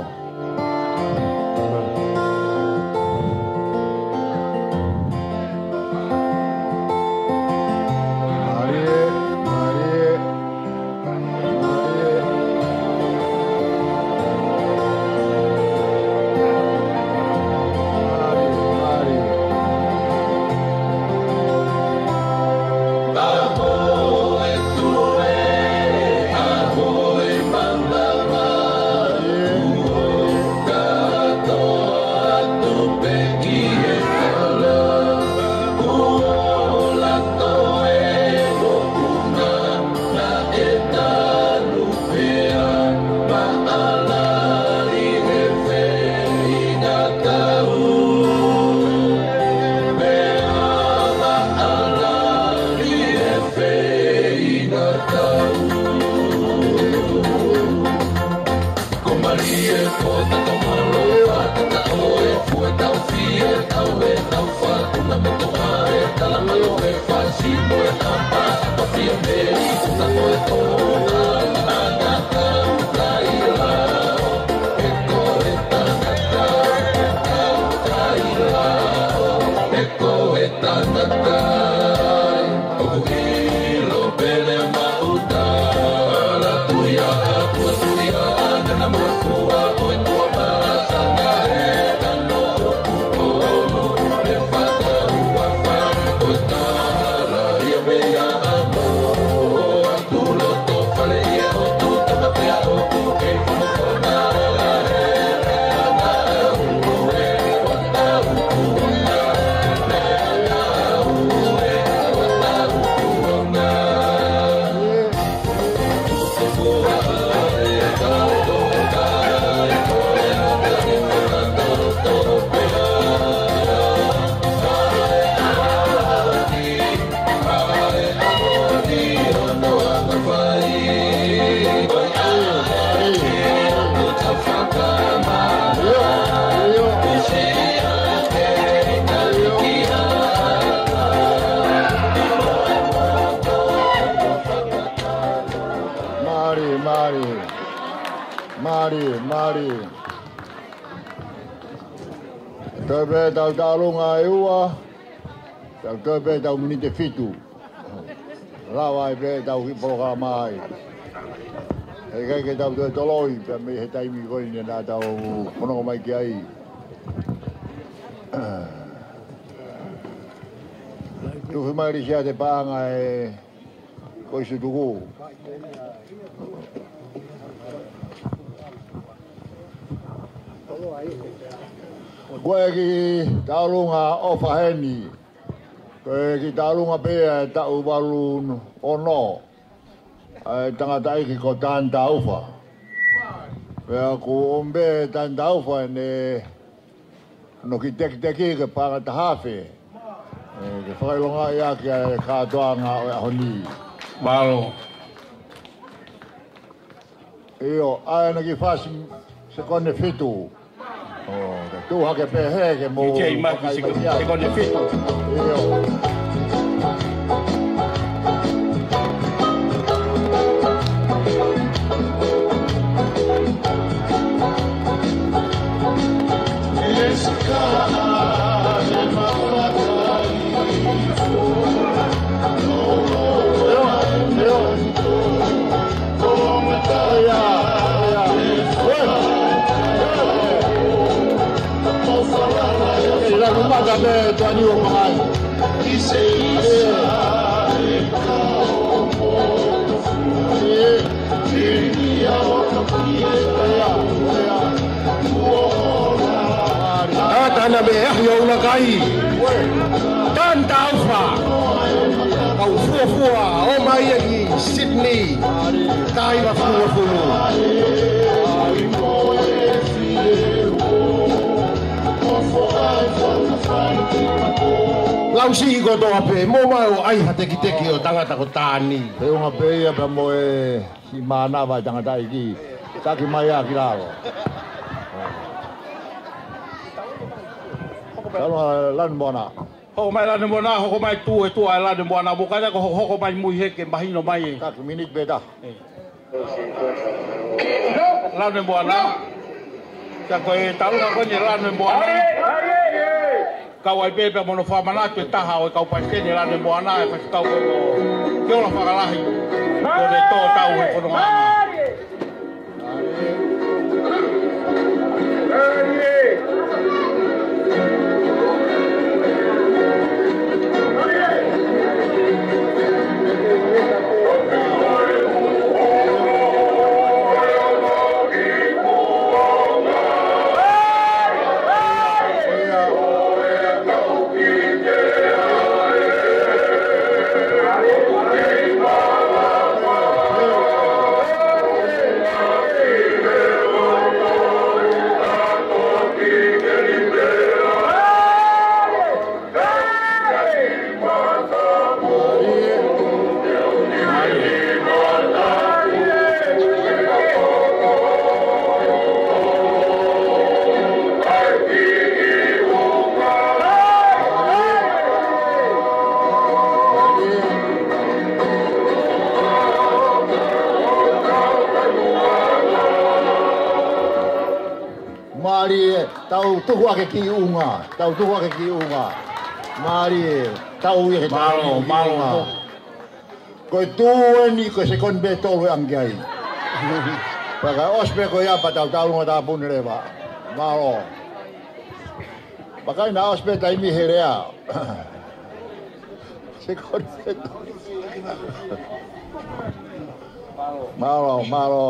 Tebe tau talunga e ua, tau tebe tau minite fitu. Rawa e pe tau programa ai. E kai ke tau te toloi, pe me he taimi koi ni nā tau ponongo mai ki ai. Tuwhi mai risia te pānga e koi su tuku. Koe ki taulunga o whaheni, koe ki taulunga pēa e tau walu ono, e tangata iki ko tānta uwha. Pea ku ombe tānta uwha ne no ki teki teki ke pāngata hawhe, ke whakailonga ia ki a kātoanga o e ahoni. Malo. Io, aena ki whasi se kone fitu. Oh, tu hake pehe ke mo. Ke mai se kone fitu. Io. Tana me ahio una kai. Tanta alfa. Au fuafua o mai aki Sydney. Tai wa fuafulu. Lausi ko to ape mo mai o ai hate ki teki o tangata ko tani. Pe unga pe ia pe mo e si mana va tangata iki. Taki mai a kiralo. Kalau lan bona. Hoko mai lan bona, hoko mai tu e tu ai lan bona. Bukanya ko hoko mai mui heke mahino mai. Tak minit beda. Lan bona. Ka ko e talu ka ko ni lan bona. Kau ai bebe mono fa mana tu taha o kau pa kene lan bona e fa kau ko. Ke ola fa galahi. Ko de to tau e ko no ma. Tau tuhu ake ki unga, tau tuhu ake ki unga. Mari, tau i ke tau malo. Ko tuwe ni ko se kon be tolu angai. Paka ospe ko ya pa tau tau ngata pun leva. Malo. Paka na ospe tai mi herea. Se kon be malo, malo.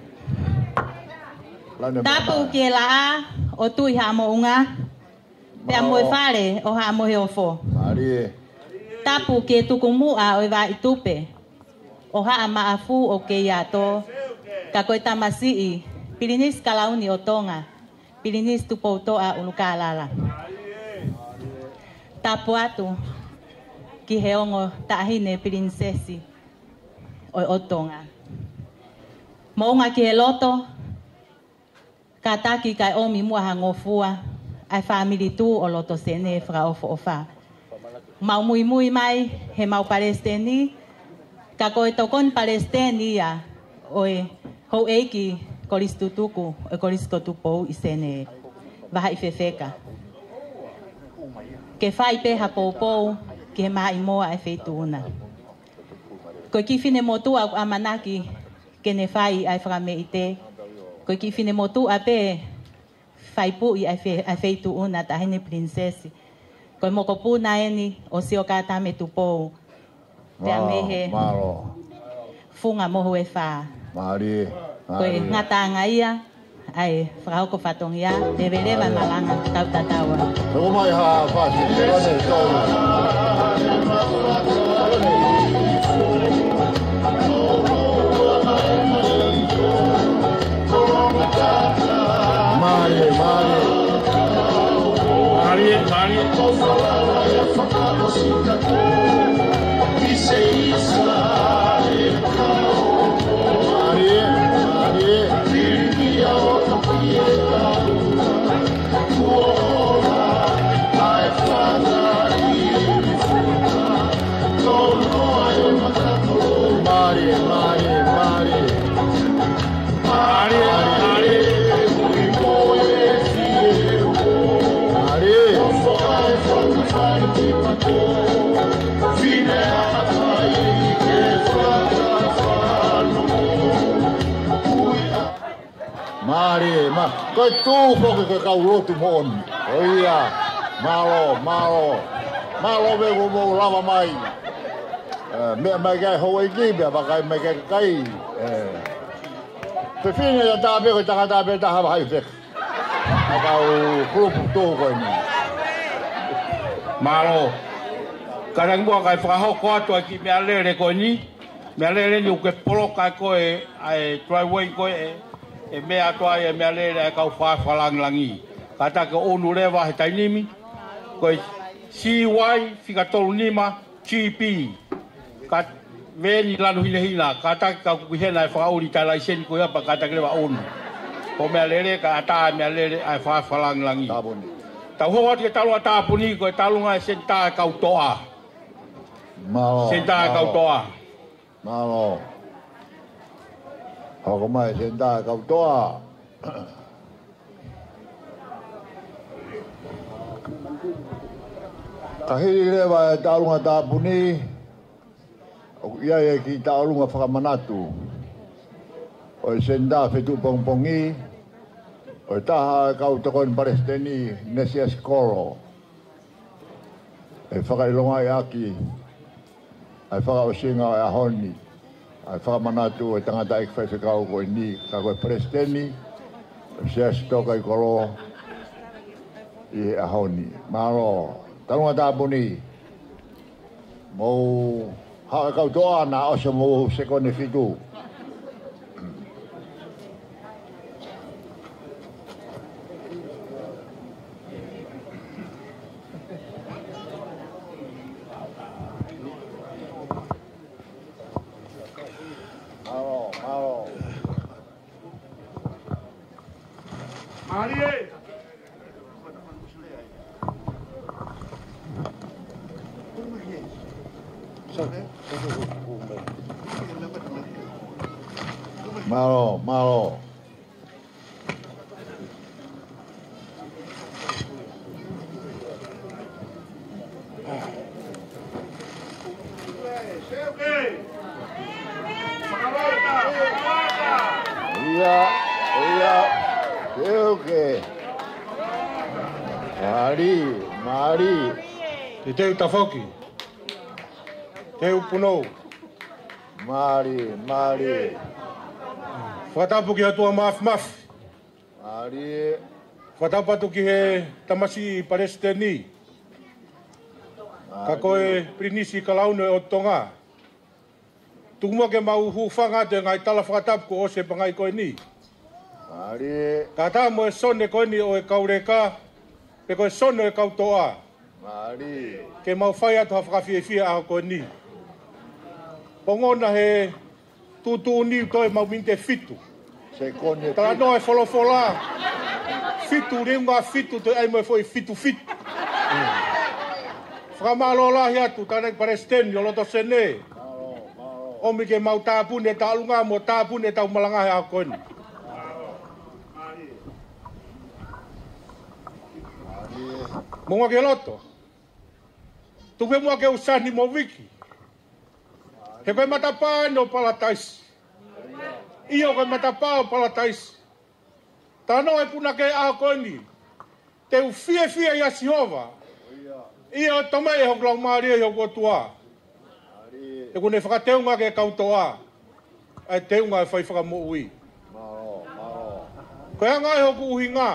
Tapu ke la o tui ha mo unga. Pe a moe whare o ha mohe o fo. Mari. Tapu ke tukumu a o iwa i tupe. O ha a maafu o ke iato. Ka koe tamasi i. Pilinis kalauni o tonga. Pilinis tupouto a uluka alala. Tapu atu. Ki he ongo tahine pilinsesi. O o tonga. Mo unga ki he loto. Ka taki kai omi mua hangofua. Ai family tu o loto sene fra o fofa. Mau mui mui mai he mau palestini. Ka koe tokon palestinia. Oe hou eiki kolistutuku o koliskotupou i sene. Vaha i fefeka. Ke fai pe ha poupou ke he maha i moa e feituna. Koe ki fine motu au amanaki ke ne fai ai frame i te. Koe ki fine motu a pe fai pu i ai feitu una ta hene prinsesi. Koe moko puna eni o si o kata me tupou. Te a mehe funga mohu e wha. Mari. Koe ngatanga ia ai whakahoko whatongia te verewa malanga tau tatawa. Toko mai ha whasi. Rone tōna. Mari, Mari. Mari, Mari. Mari, Mari, Mari. Mari, Mari. Mari, ma, koe tū poke koe kau rotu mo oni. Oia, malo, malo. Malo me ko mo lava mai. Me mai kai ho i ki me ba kai me kai kai. Pe fine ya ta be ko ta ta be ta ha hai fe. Ka o grupo to ko ni. Malo. Karang bua kai fa ho ko to ki me ale re ko ni. Me ale re ni ke polo kai ko e ai driveway ko e e me atoa e me ale re ka fa fa lang langi. Kata ke onu le wa he tainimi. Ko C Y fika tolu nima G P. Kat veni lanu hina hina kata ka ku hena fa uri ta license ko ya pa kata ke wa onu. Ko me ale re ka ata me ale re ai fa fa lang langi. Ta ho ke talu ata puni ko talu nga senta ka utoa. Malo. Senta ka utoa. Malo. Ho ko mai senta ka utoa. Kahiri lewa e taurunga tāpuni, o ia e ki taurunga whakamanatu. O e senda whetu pongpongi, o e taha e kautako in Palestini, Nesia Skoro. E whakailonga e aki, e whakaosinga e ahoni, e whakamanatu e tangata e kwhewhikau ko i ni, ka koe Palestini, o sea stoka i koro i ahoni. Maro, Tarunga tāpuni, mō haka kautoa nā osa mō sekone whitu. Maro, maro. Marie! Malo, malo. Iya, iya. Oke. Mari, mari. Te teu tafoki. Teu punou. Mari, mari. Whatapu ki atua maf maf. Mari. Whatapatu ki he tamasi Palestini. Ka koe prinisi kalaune o tonga. Tukuma ke mau hufanga te ngai tala whatapu ko ose pangai koe ni. Mari. Ka tā mo e sone koe ni o e kaureka. Pe koe sone e kautoa. Mari. Ke mau whai atu ha whakawhiawhia a koe ni. Pongona he tutu ni toi mau minte fitu. Se konye Tala no e wholofola. Fitu ringa fitu toi ai mo e foi fitu fitu. Whakamalo lahi atu tānek Palestini o loto sene. Omi ke mau tāpune tā alunga mo tāpune tau malangahe a koe ni. Munga ke loto. Tupe mua ke usani mo wiki. He koe matapā no palatais. Iyo koe matapā o palatais. Tano e puna ke a koe ni. Te u fie fie ia Sihova. Iyo tome e hok lau maari e hok o tua. E kune whakateunga ke kautoa. E teunga e whai whakamo ui. Koe anga e hoku uhi ngā.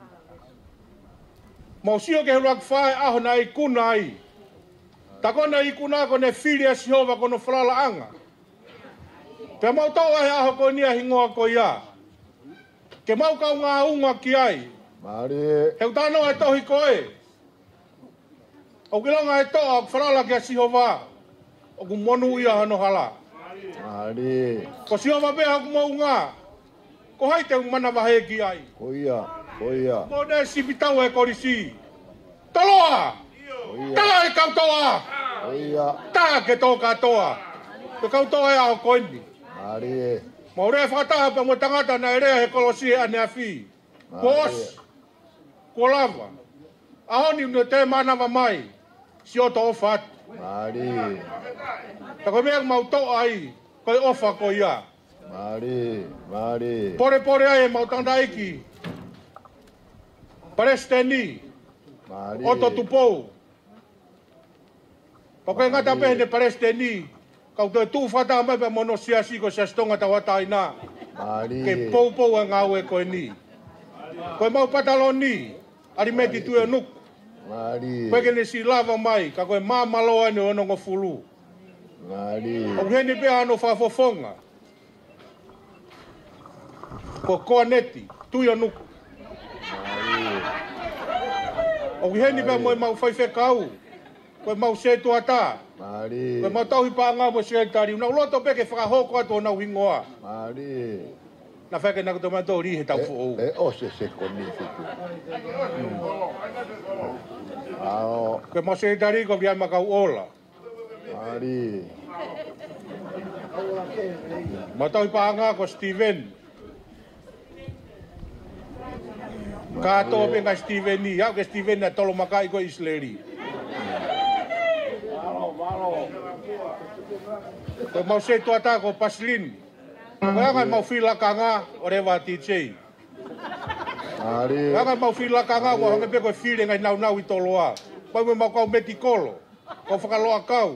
Mausio ke hurak whae aho na i kuna ai. Takona i kuna kone whiri a Sihova kono whalala anga. Te mau tau ahe aho koe nia hingoa koe ia. Ke mau kau ngā unga ki ai. Mari. Heu tāno e tohi koe. O kilonga e toa o whalala ki a Sihova. O ku monu ia hano hala. Mari. Ko Sihova beha ku mau ngā. Ko hai te umana wahe ki ai. Ko ia, ko ia. Mo ne sipitau e korisi. Taloa! Tala e kautoa! Ko ia. Tā ke tō katoa. Ko kautoa e aho koini. Mari. Mo rea whakataha pa mo tangata na e rea he kolosi e ane a whi. Ko os. Ko lava. Ahoni une te manawa mai. Si o to ofa atu. Mari. Ta koe mea mau toa ai. Koe ofa ko ia. Mari, mari. Pore pore ai e mau tanda iki. Palestini. Mari. Oto tupou. Pakai ngata pe ne pareste ni. Kau te tu fata mai pe mono siasi ko sa stonga ta wata ina. Mari. Ke pou pou nga we ko ni. Ko mau pataloni. Ari meti tu e nuk. Mari. Koe kene si lava mai, ka koe mamaloa ni ono ngo fulu. Mari. O heni pe ano whafofonga. Ko koa neti, tu ia nuku. Mari. O heni pe moe mau whaife kau. Koe mau setu ata. Mari. Koe mau tauhi pa ngā mo sekretari. Unau loto pe ke whakahoko ato nau hingoa. Mari. Na whake na kuto mato rihe tau fo. E o se se koni fitu. Ao. Koe mau sekretari ko via makau ola. Mari. Mau tauhi pa ngā ko Steven. Kato pe nga Steven ni. Au ke Steven na tolo makai ko Isleri. Koe mau setu ata ko Paslin. Koe angai mau fila kanga o rewa T J. Mari. Koe angai mau fila kanga o hange pe koe file ngai nau nau i toloa. Koe me mau kau meti kolo. Koe whakaloa kau.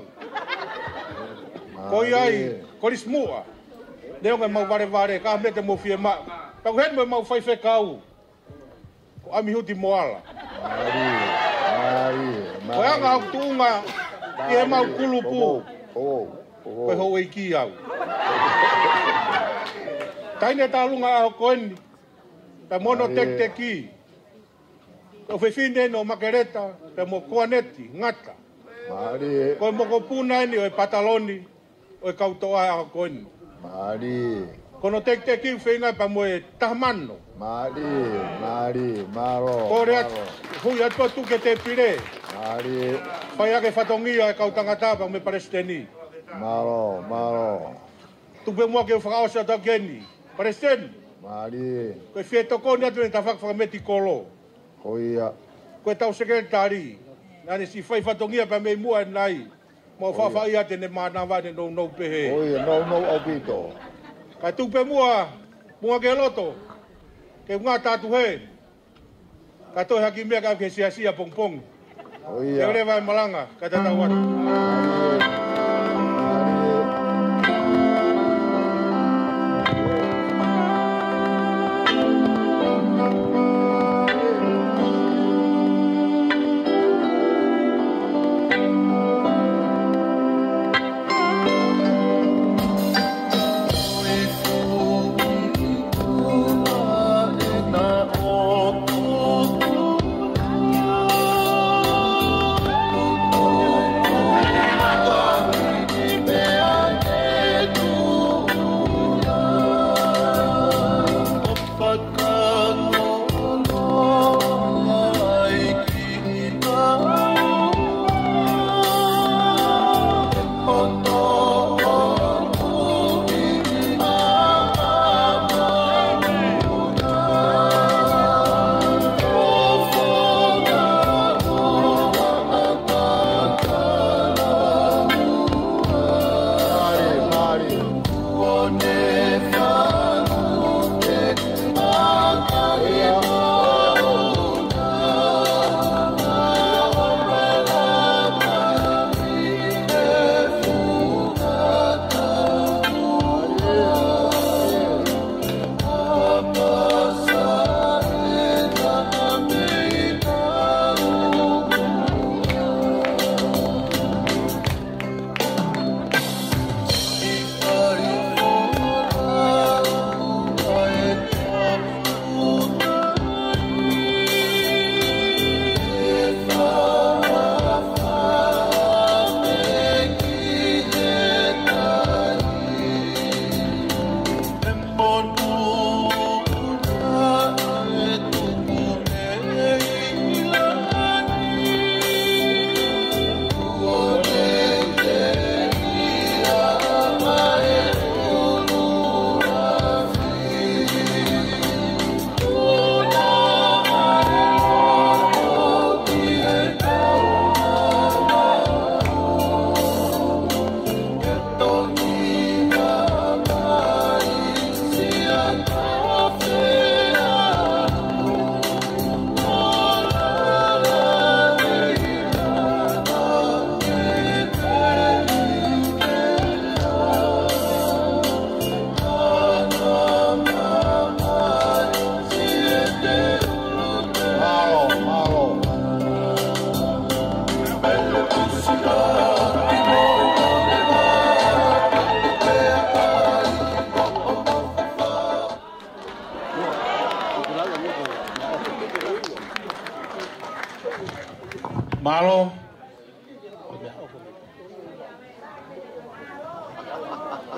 Koe ai, koe lis mua. Neo ngai mau vare vare, ka mete mo fie ma. Kau hen me mau whaife kau. Ko ami huti moala. Mari. Mari. Koe anga au tuunga, i he mau kulupu. Oh. Koe hou ei ki au. Taine tālunga aho koeni. Pe mono tek te ki. O whewhine no makereta. Pe mo kuaneti, ngata. Mari. Koe moko puna ni o e pataloni. O e kautoa aho koeni. Mari. Kono tek te ki whenga pa mo e tahmano. Mari. Mari. Maro. Kore atu. Hui atu atu ke te pire. Mari. Whai ake whatongia e kautangata pa me paresteni. Maro. Maro. Tupe mua ke whakaosa ta geni. Paresteni. Mari. Koe wheto koni atu ne ta whakawhameti kolo. Hoia. Koe tau sekretari. Nane si whai whatongia pa me mua nai. Mo whawhai ate ne mānawa ne nou nou pehe. Hoia. Nou nou opito. Kai tupe mua. Mua ke loto. Ke ngā tātu he. Kai toi haki mea ka ke sia sia pong pong. Hoia. Ke rewa e malanga. Kai tatau atu. Oh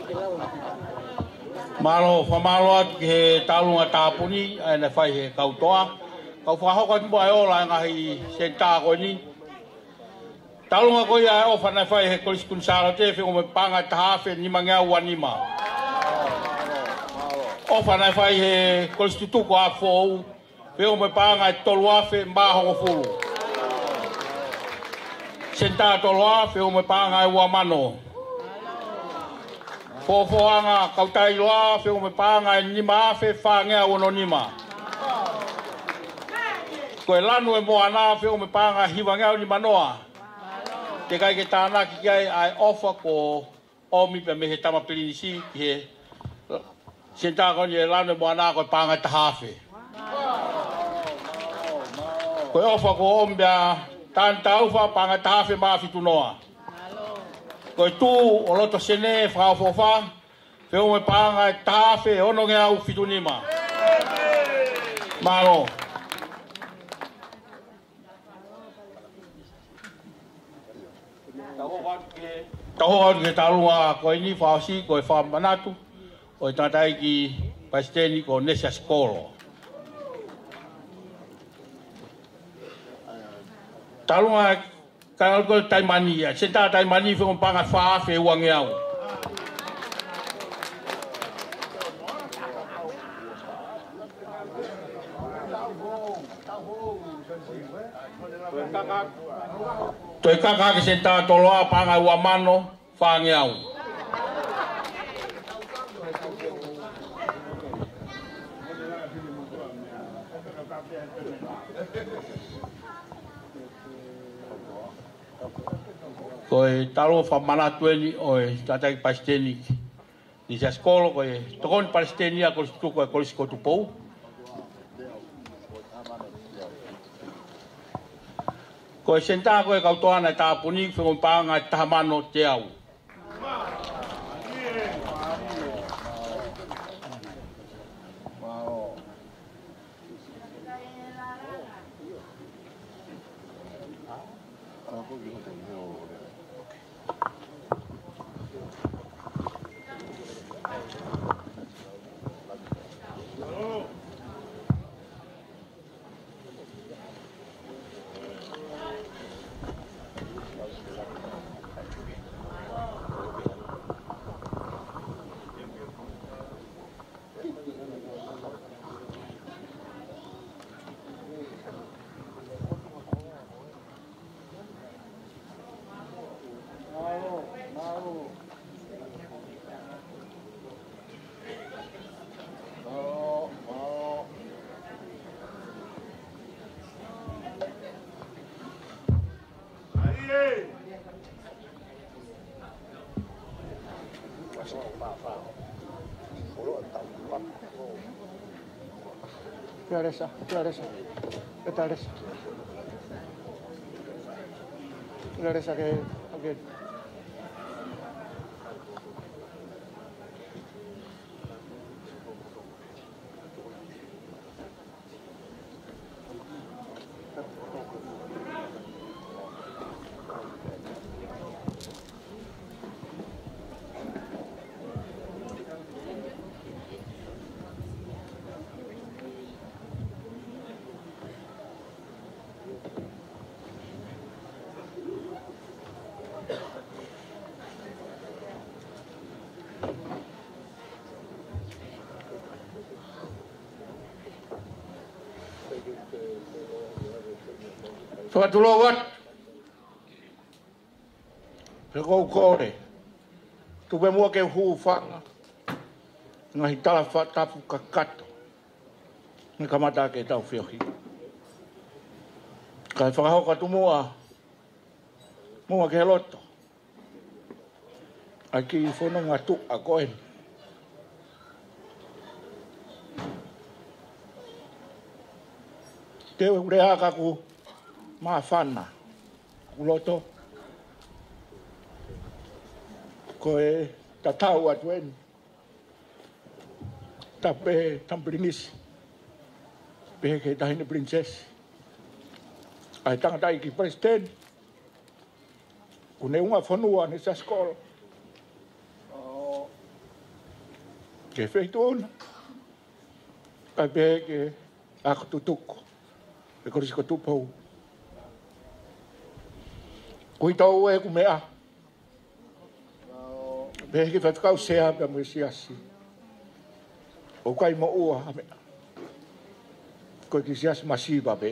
Malo famalo at ke talunga tapuni ai na fai he kautoa. Kau whahoka tumbo ai ola ngahi senta ko ni. Talunga ko ia o fa na fai he kolis kunsalo te fe o me panga tahafe ni manga wanima. O fa na fai he kolis tutuko a fo fe o me panga toluafe mbaho ko fulu. Senta toluafe o me panga ai wamano. Fofoanga kautai loa fe o me panga ni ma fe fanga ono nima. Ko lanu e moana fe o me panga hiwanga ni manoa. Te kai ke tana ki kai ai ofa ko o mi pe me he tama pilinisi he senta ko ni lanu e moana ko panga tahafe. Ko ofa ko ombia tan taufa panga tahafe ma fitunoa. Ko tu o loto sene fra fofa fe o me panga tafe ono nge au fitunima. Malo. Taho at ke talunga ko ini fasi ko fa manatu o tatai ki pasteni ko nesa skolo. Talunga kalau kau tai mani ya, senta tai mani fe un panga fa fe wang yau. Toi kakak ke senta toloa panga wamano fa yau. Koe talo fa mana tueni oi tatai pasteni ni sa skolo koe tokon pasteni a koe tu koe koe sko tu pou koe senta koe kautoana ta puni fe on panga ta mano te au Clareza, clareza, clareza. Clareza que, okay. Whakatulo wat. Peko kore. Tupe mua ke huu whanga. Ngahi tala whatapu kakato. Ni kamata ke tau whiohi. Kai whakahoka tu mua. Mua ke loto. Ai ki whanonga tu a koen. Te urea kaku. Ma whana, uloto, koe tatau atuen, tape tampringis, pehe ke tahine princess, ai tangatai ki president, kune unga whanua ni sa skol, Ke feito ona. Ai pe ke ako tutuko. E korisi ko tupau. Kui tau e ku mea. Pe ke fatukau sea pe mo siasi. O kai mo ua ha mea. Ko ki siasi masiva pe.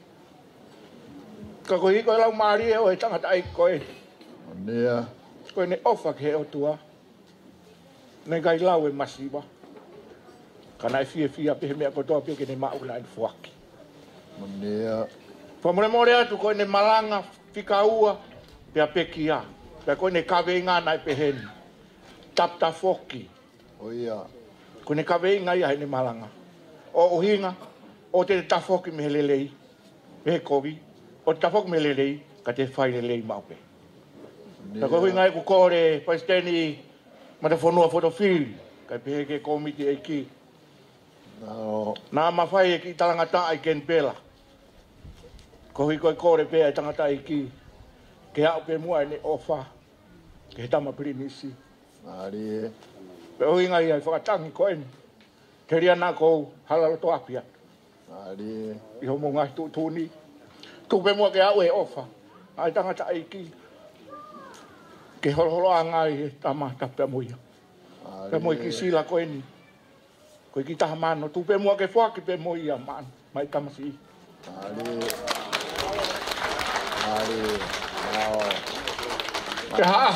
Ka ko hiko lau maari e o e tangata ai koe. Nea. Koe ne ofa ke o tua. Ne kai lau e masiva. Kana e fia fia pe mea kotoa pe ke ne maula e fuaki. Nea. Pa more more atu koe ne malanga fika ua pe a pekia. Pe koe ne kawe inga na e peheni. Tapta foki. O ia. Koe ne kawe inga ia he ne malanga. O uhinga. O te tafoki me lelei. Me kovi. O te tafoki me lelei. Ka te whai lelei maupe. Ta koe inga e ku kore. Paisteni. Ma te whanua fotofili. Ka pehe ke komiti e ki. No. Nā mawhai e ki talangata ai ken pela. Ko hui koe kore pēa e tangata i ki. Ke hao pē mua e ne ofa. Ke he tama pirinisi. Ari e. Pe hui ngai ai whakatangi koe ni. Ke ria nā kou halalo to apia. Ari e. I homo ngai tu tūni. Tu pē mua ke hao e ofa. Ai tangata i ki. Ke holo holo a ngai e tama tapea muia. Pe moi ki sila koe ni. Koe ki taha mano. Tu pē mua ke whaki pē muia man. Mai tamasi. Ari. Ari. Nao. Ke haa.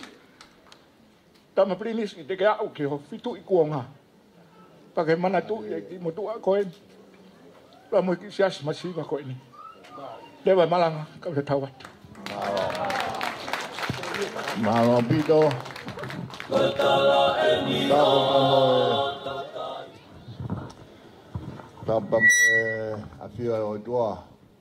Tama prinis ki te ke au ke ho fitu i kuonga. Pake mana tu i ti motu a koe. Pa mo ki sias masiva koe ni. Dewa malanga kau te tawat. Malo pito. Kotala e ni o. Tapa me a fia o tua.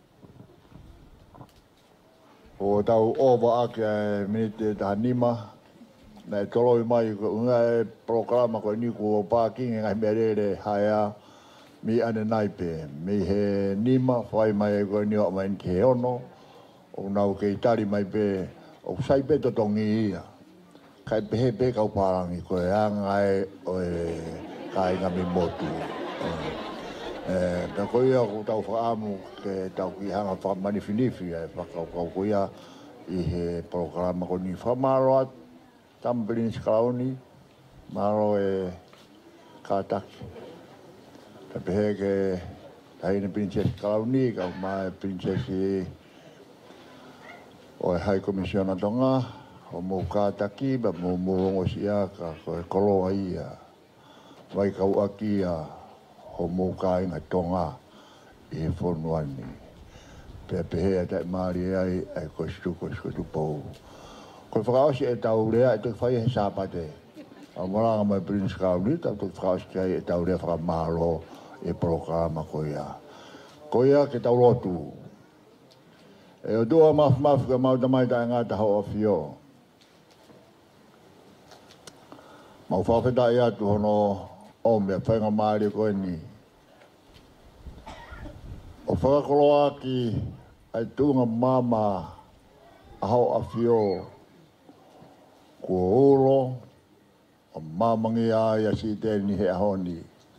O tau ova ake e minite ta nima. Na e tolo i mai ko unga e programa ko ni ko pa kinga ngai merere haia mi ane naipe. Mi he nima fai mai ko ni o mai ke ono. O nau ke itari mai pe o sai pe to tongi ia. Kai pe he pe kau parangi ko e angai o e kai ngami motu. Eh, ta ko ia ko tau whaamu ke tau ki hanga whamanifinifi e whakau kau ko ia i he programa ko ni whamaroa tambelin skrauni maro e kataki. Ta pehe ke taine princess skrauni ka mai princess i o e hai komisiona tonga o mo kataki ba mo mo sia ka ko e koloa ia vai kau akia o mo kai nga tonga e fonuani pe pe ta mari ai ai ko stu ko stu po ko frau si e tau rea e fai he sapate a mora ma prince kauli ta to frau si e tau rea fra malo e programa ko ia ko ia ke tau lotu e o doa maf maf ka mau mai ta nga ta ho ofio mau fa fe da ia tu no o me whainga maari koe ni. O whakakoloa ki ai tunga mama aho a fio kua ulo o mamangi ai a si tēni he ahoni.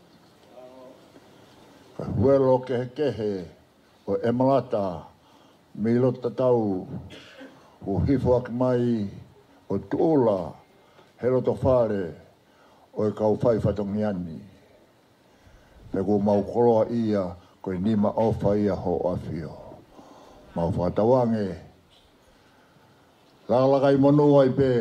Ka huelo kehe kehe o emalata milo tatau o hifo aki mai o tuula helo to whare o e kau whai whatongi ani. Pe ko mau koroa ia, ko e nima ofa ia ho afio. Mau whatawange. Lalakai monu ai pe.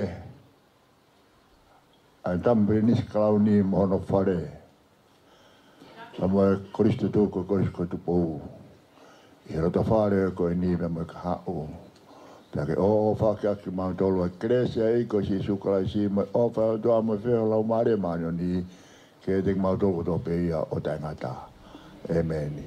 Ai tampe nis kalau ni mohono whare. Samo e koristo tō ko korisko tu pou. I rota whare ko e nima mo e ka hao. Pake o o whake aki mau tolu a kresia i ko si sukalai si mo o whao toa mo wheo lau maare manio ni ke te mau tolu to pe ia o tangata. Amen.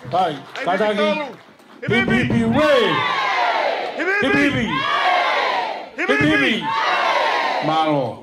Hai, kataki. Hipi hipi way. Hipi hipi. Hipi hipi. Malo.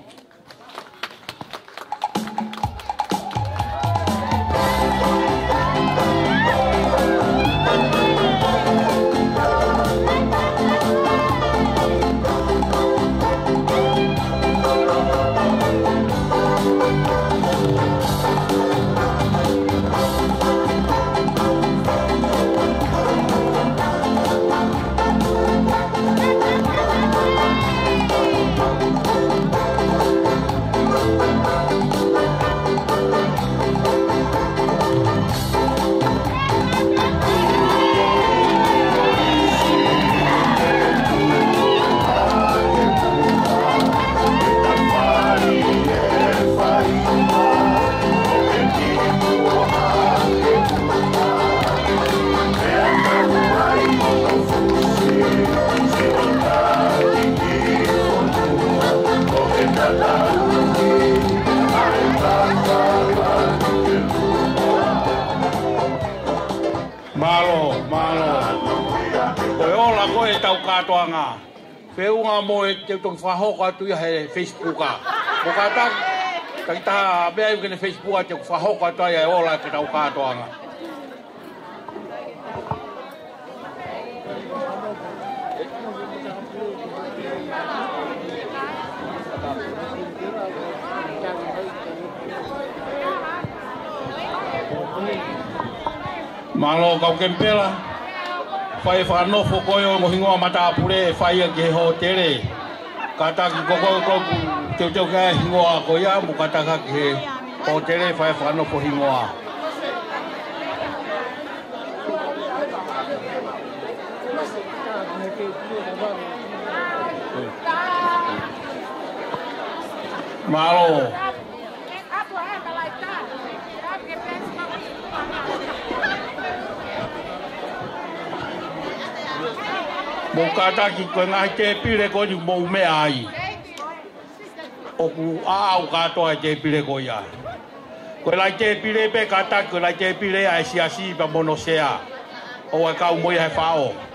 Malo, malo. Koe ola koe tau katoanga. Whiunga mo e te tong whahoko atu ia he Facebooka. Mo kata, kakita mea iu kene Facebooka te whahoko atu ia e ola ke tau katoanga. Malo kau kempela. Fai whanofo koe o mohingoa mata apure fai a ke ho tere. Kata ki koko koko teo teo kia hingoa ko ia mu kata ka ke ho tere fai whanofo hingoa. Malo. Mo kata ki koe ngahi te pire koe ni mou mea ai. O ku aau katoa te pire koe ia. Koe lai te pire pe kata koe lai te pire ai siasi pa mono sea. O e kau moi hai whao.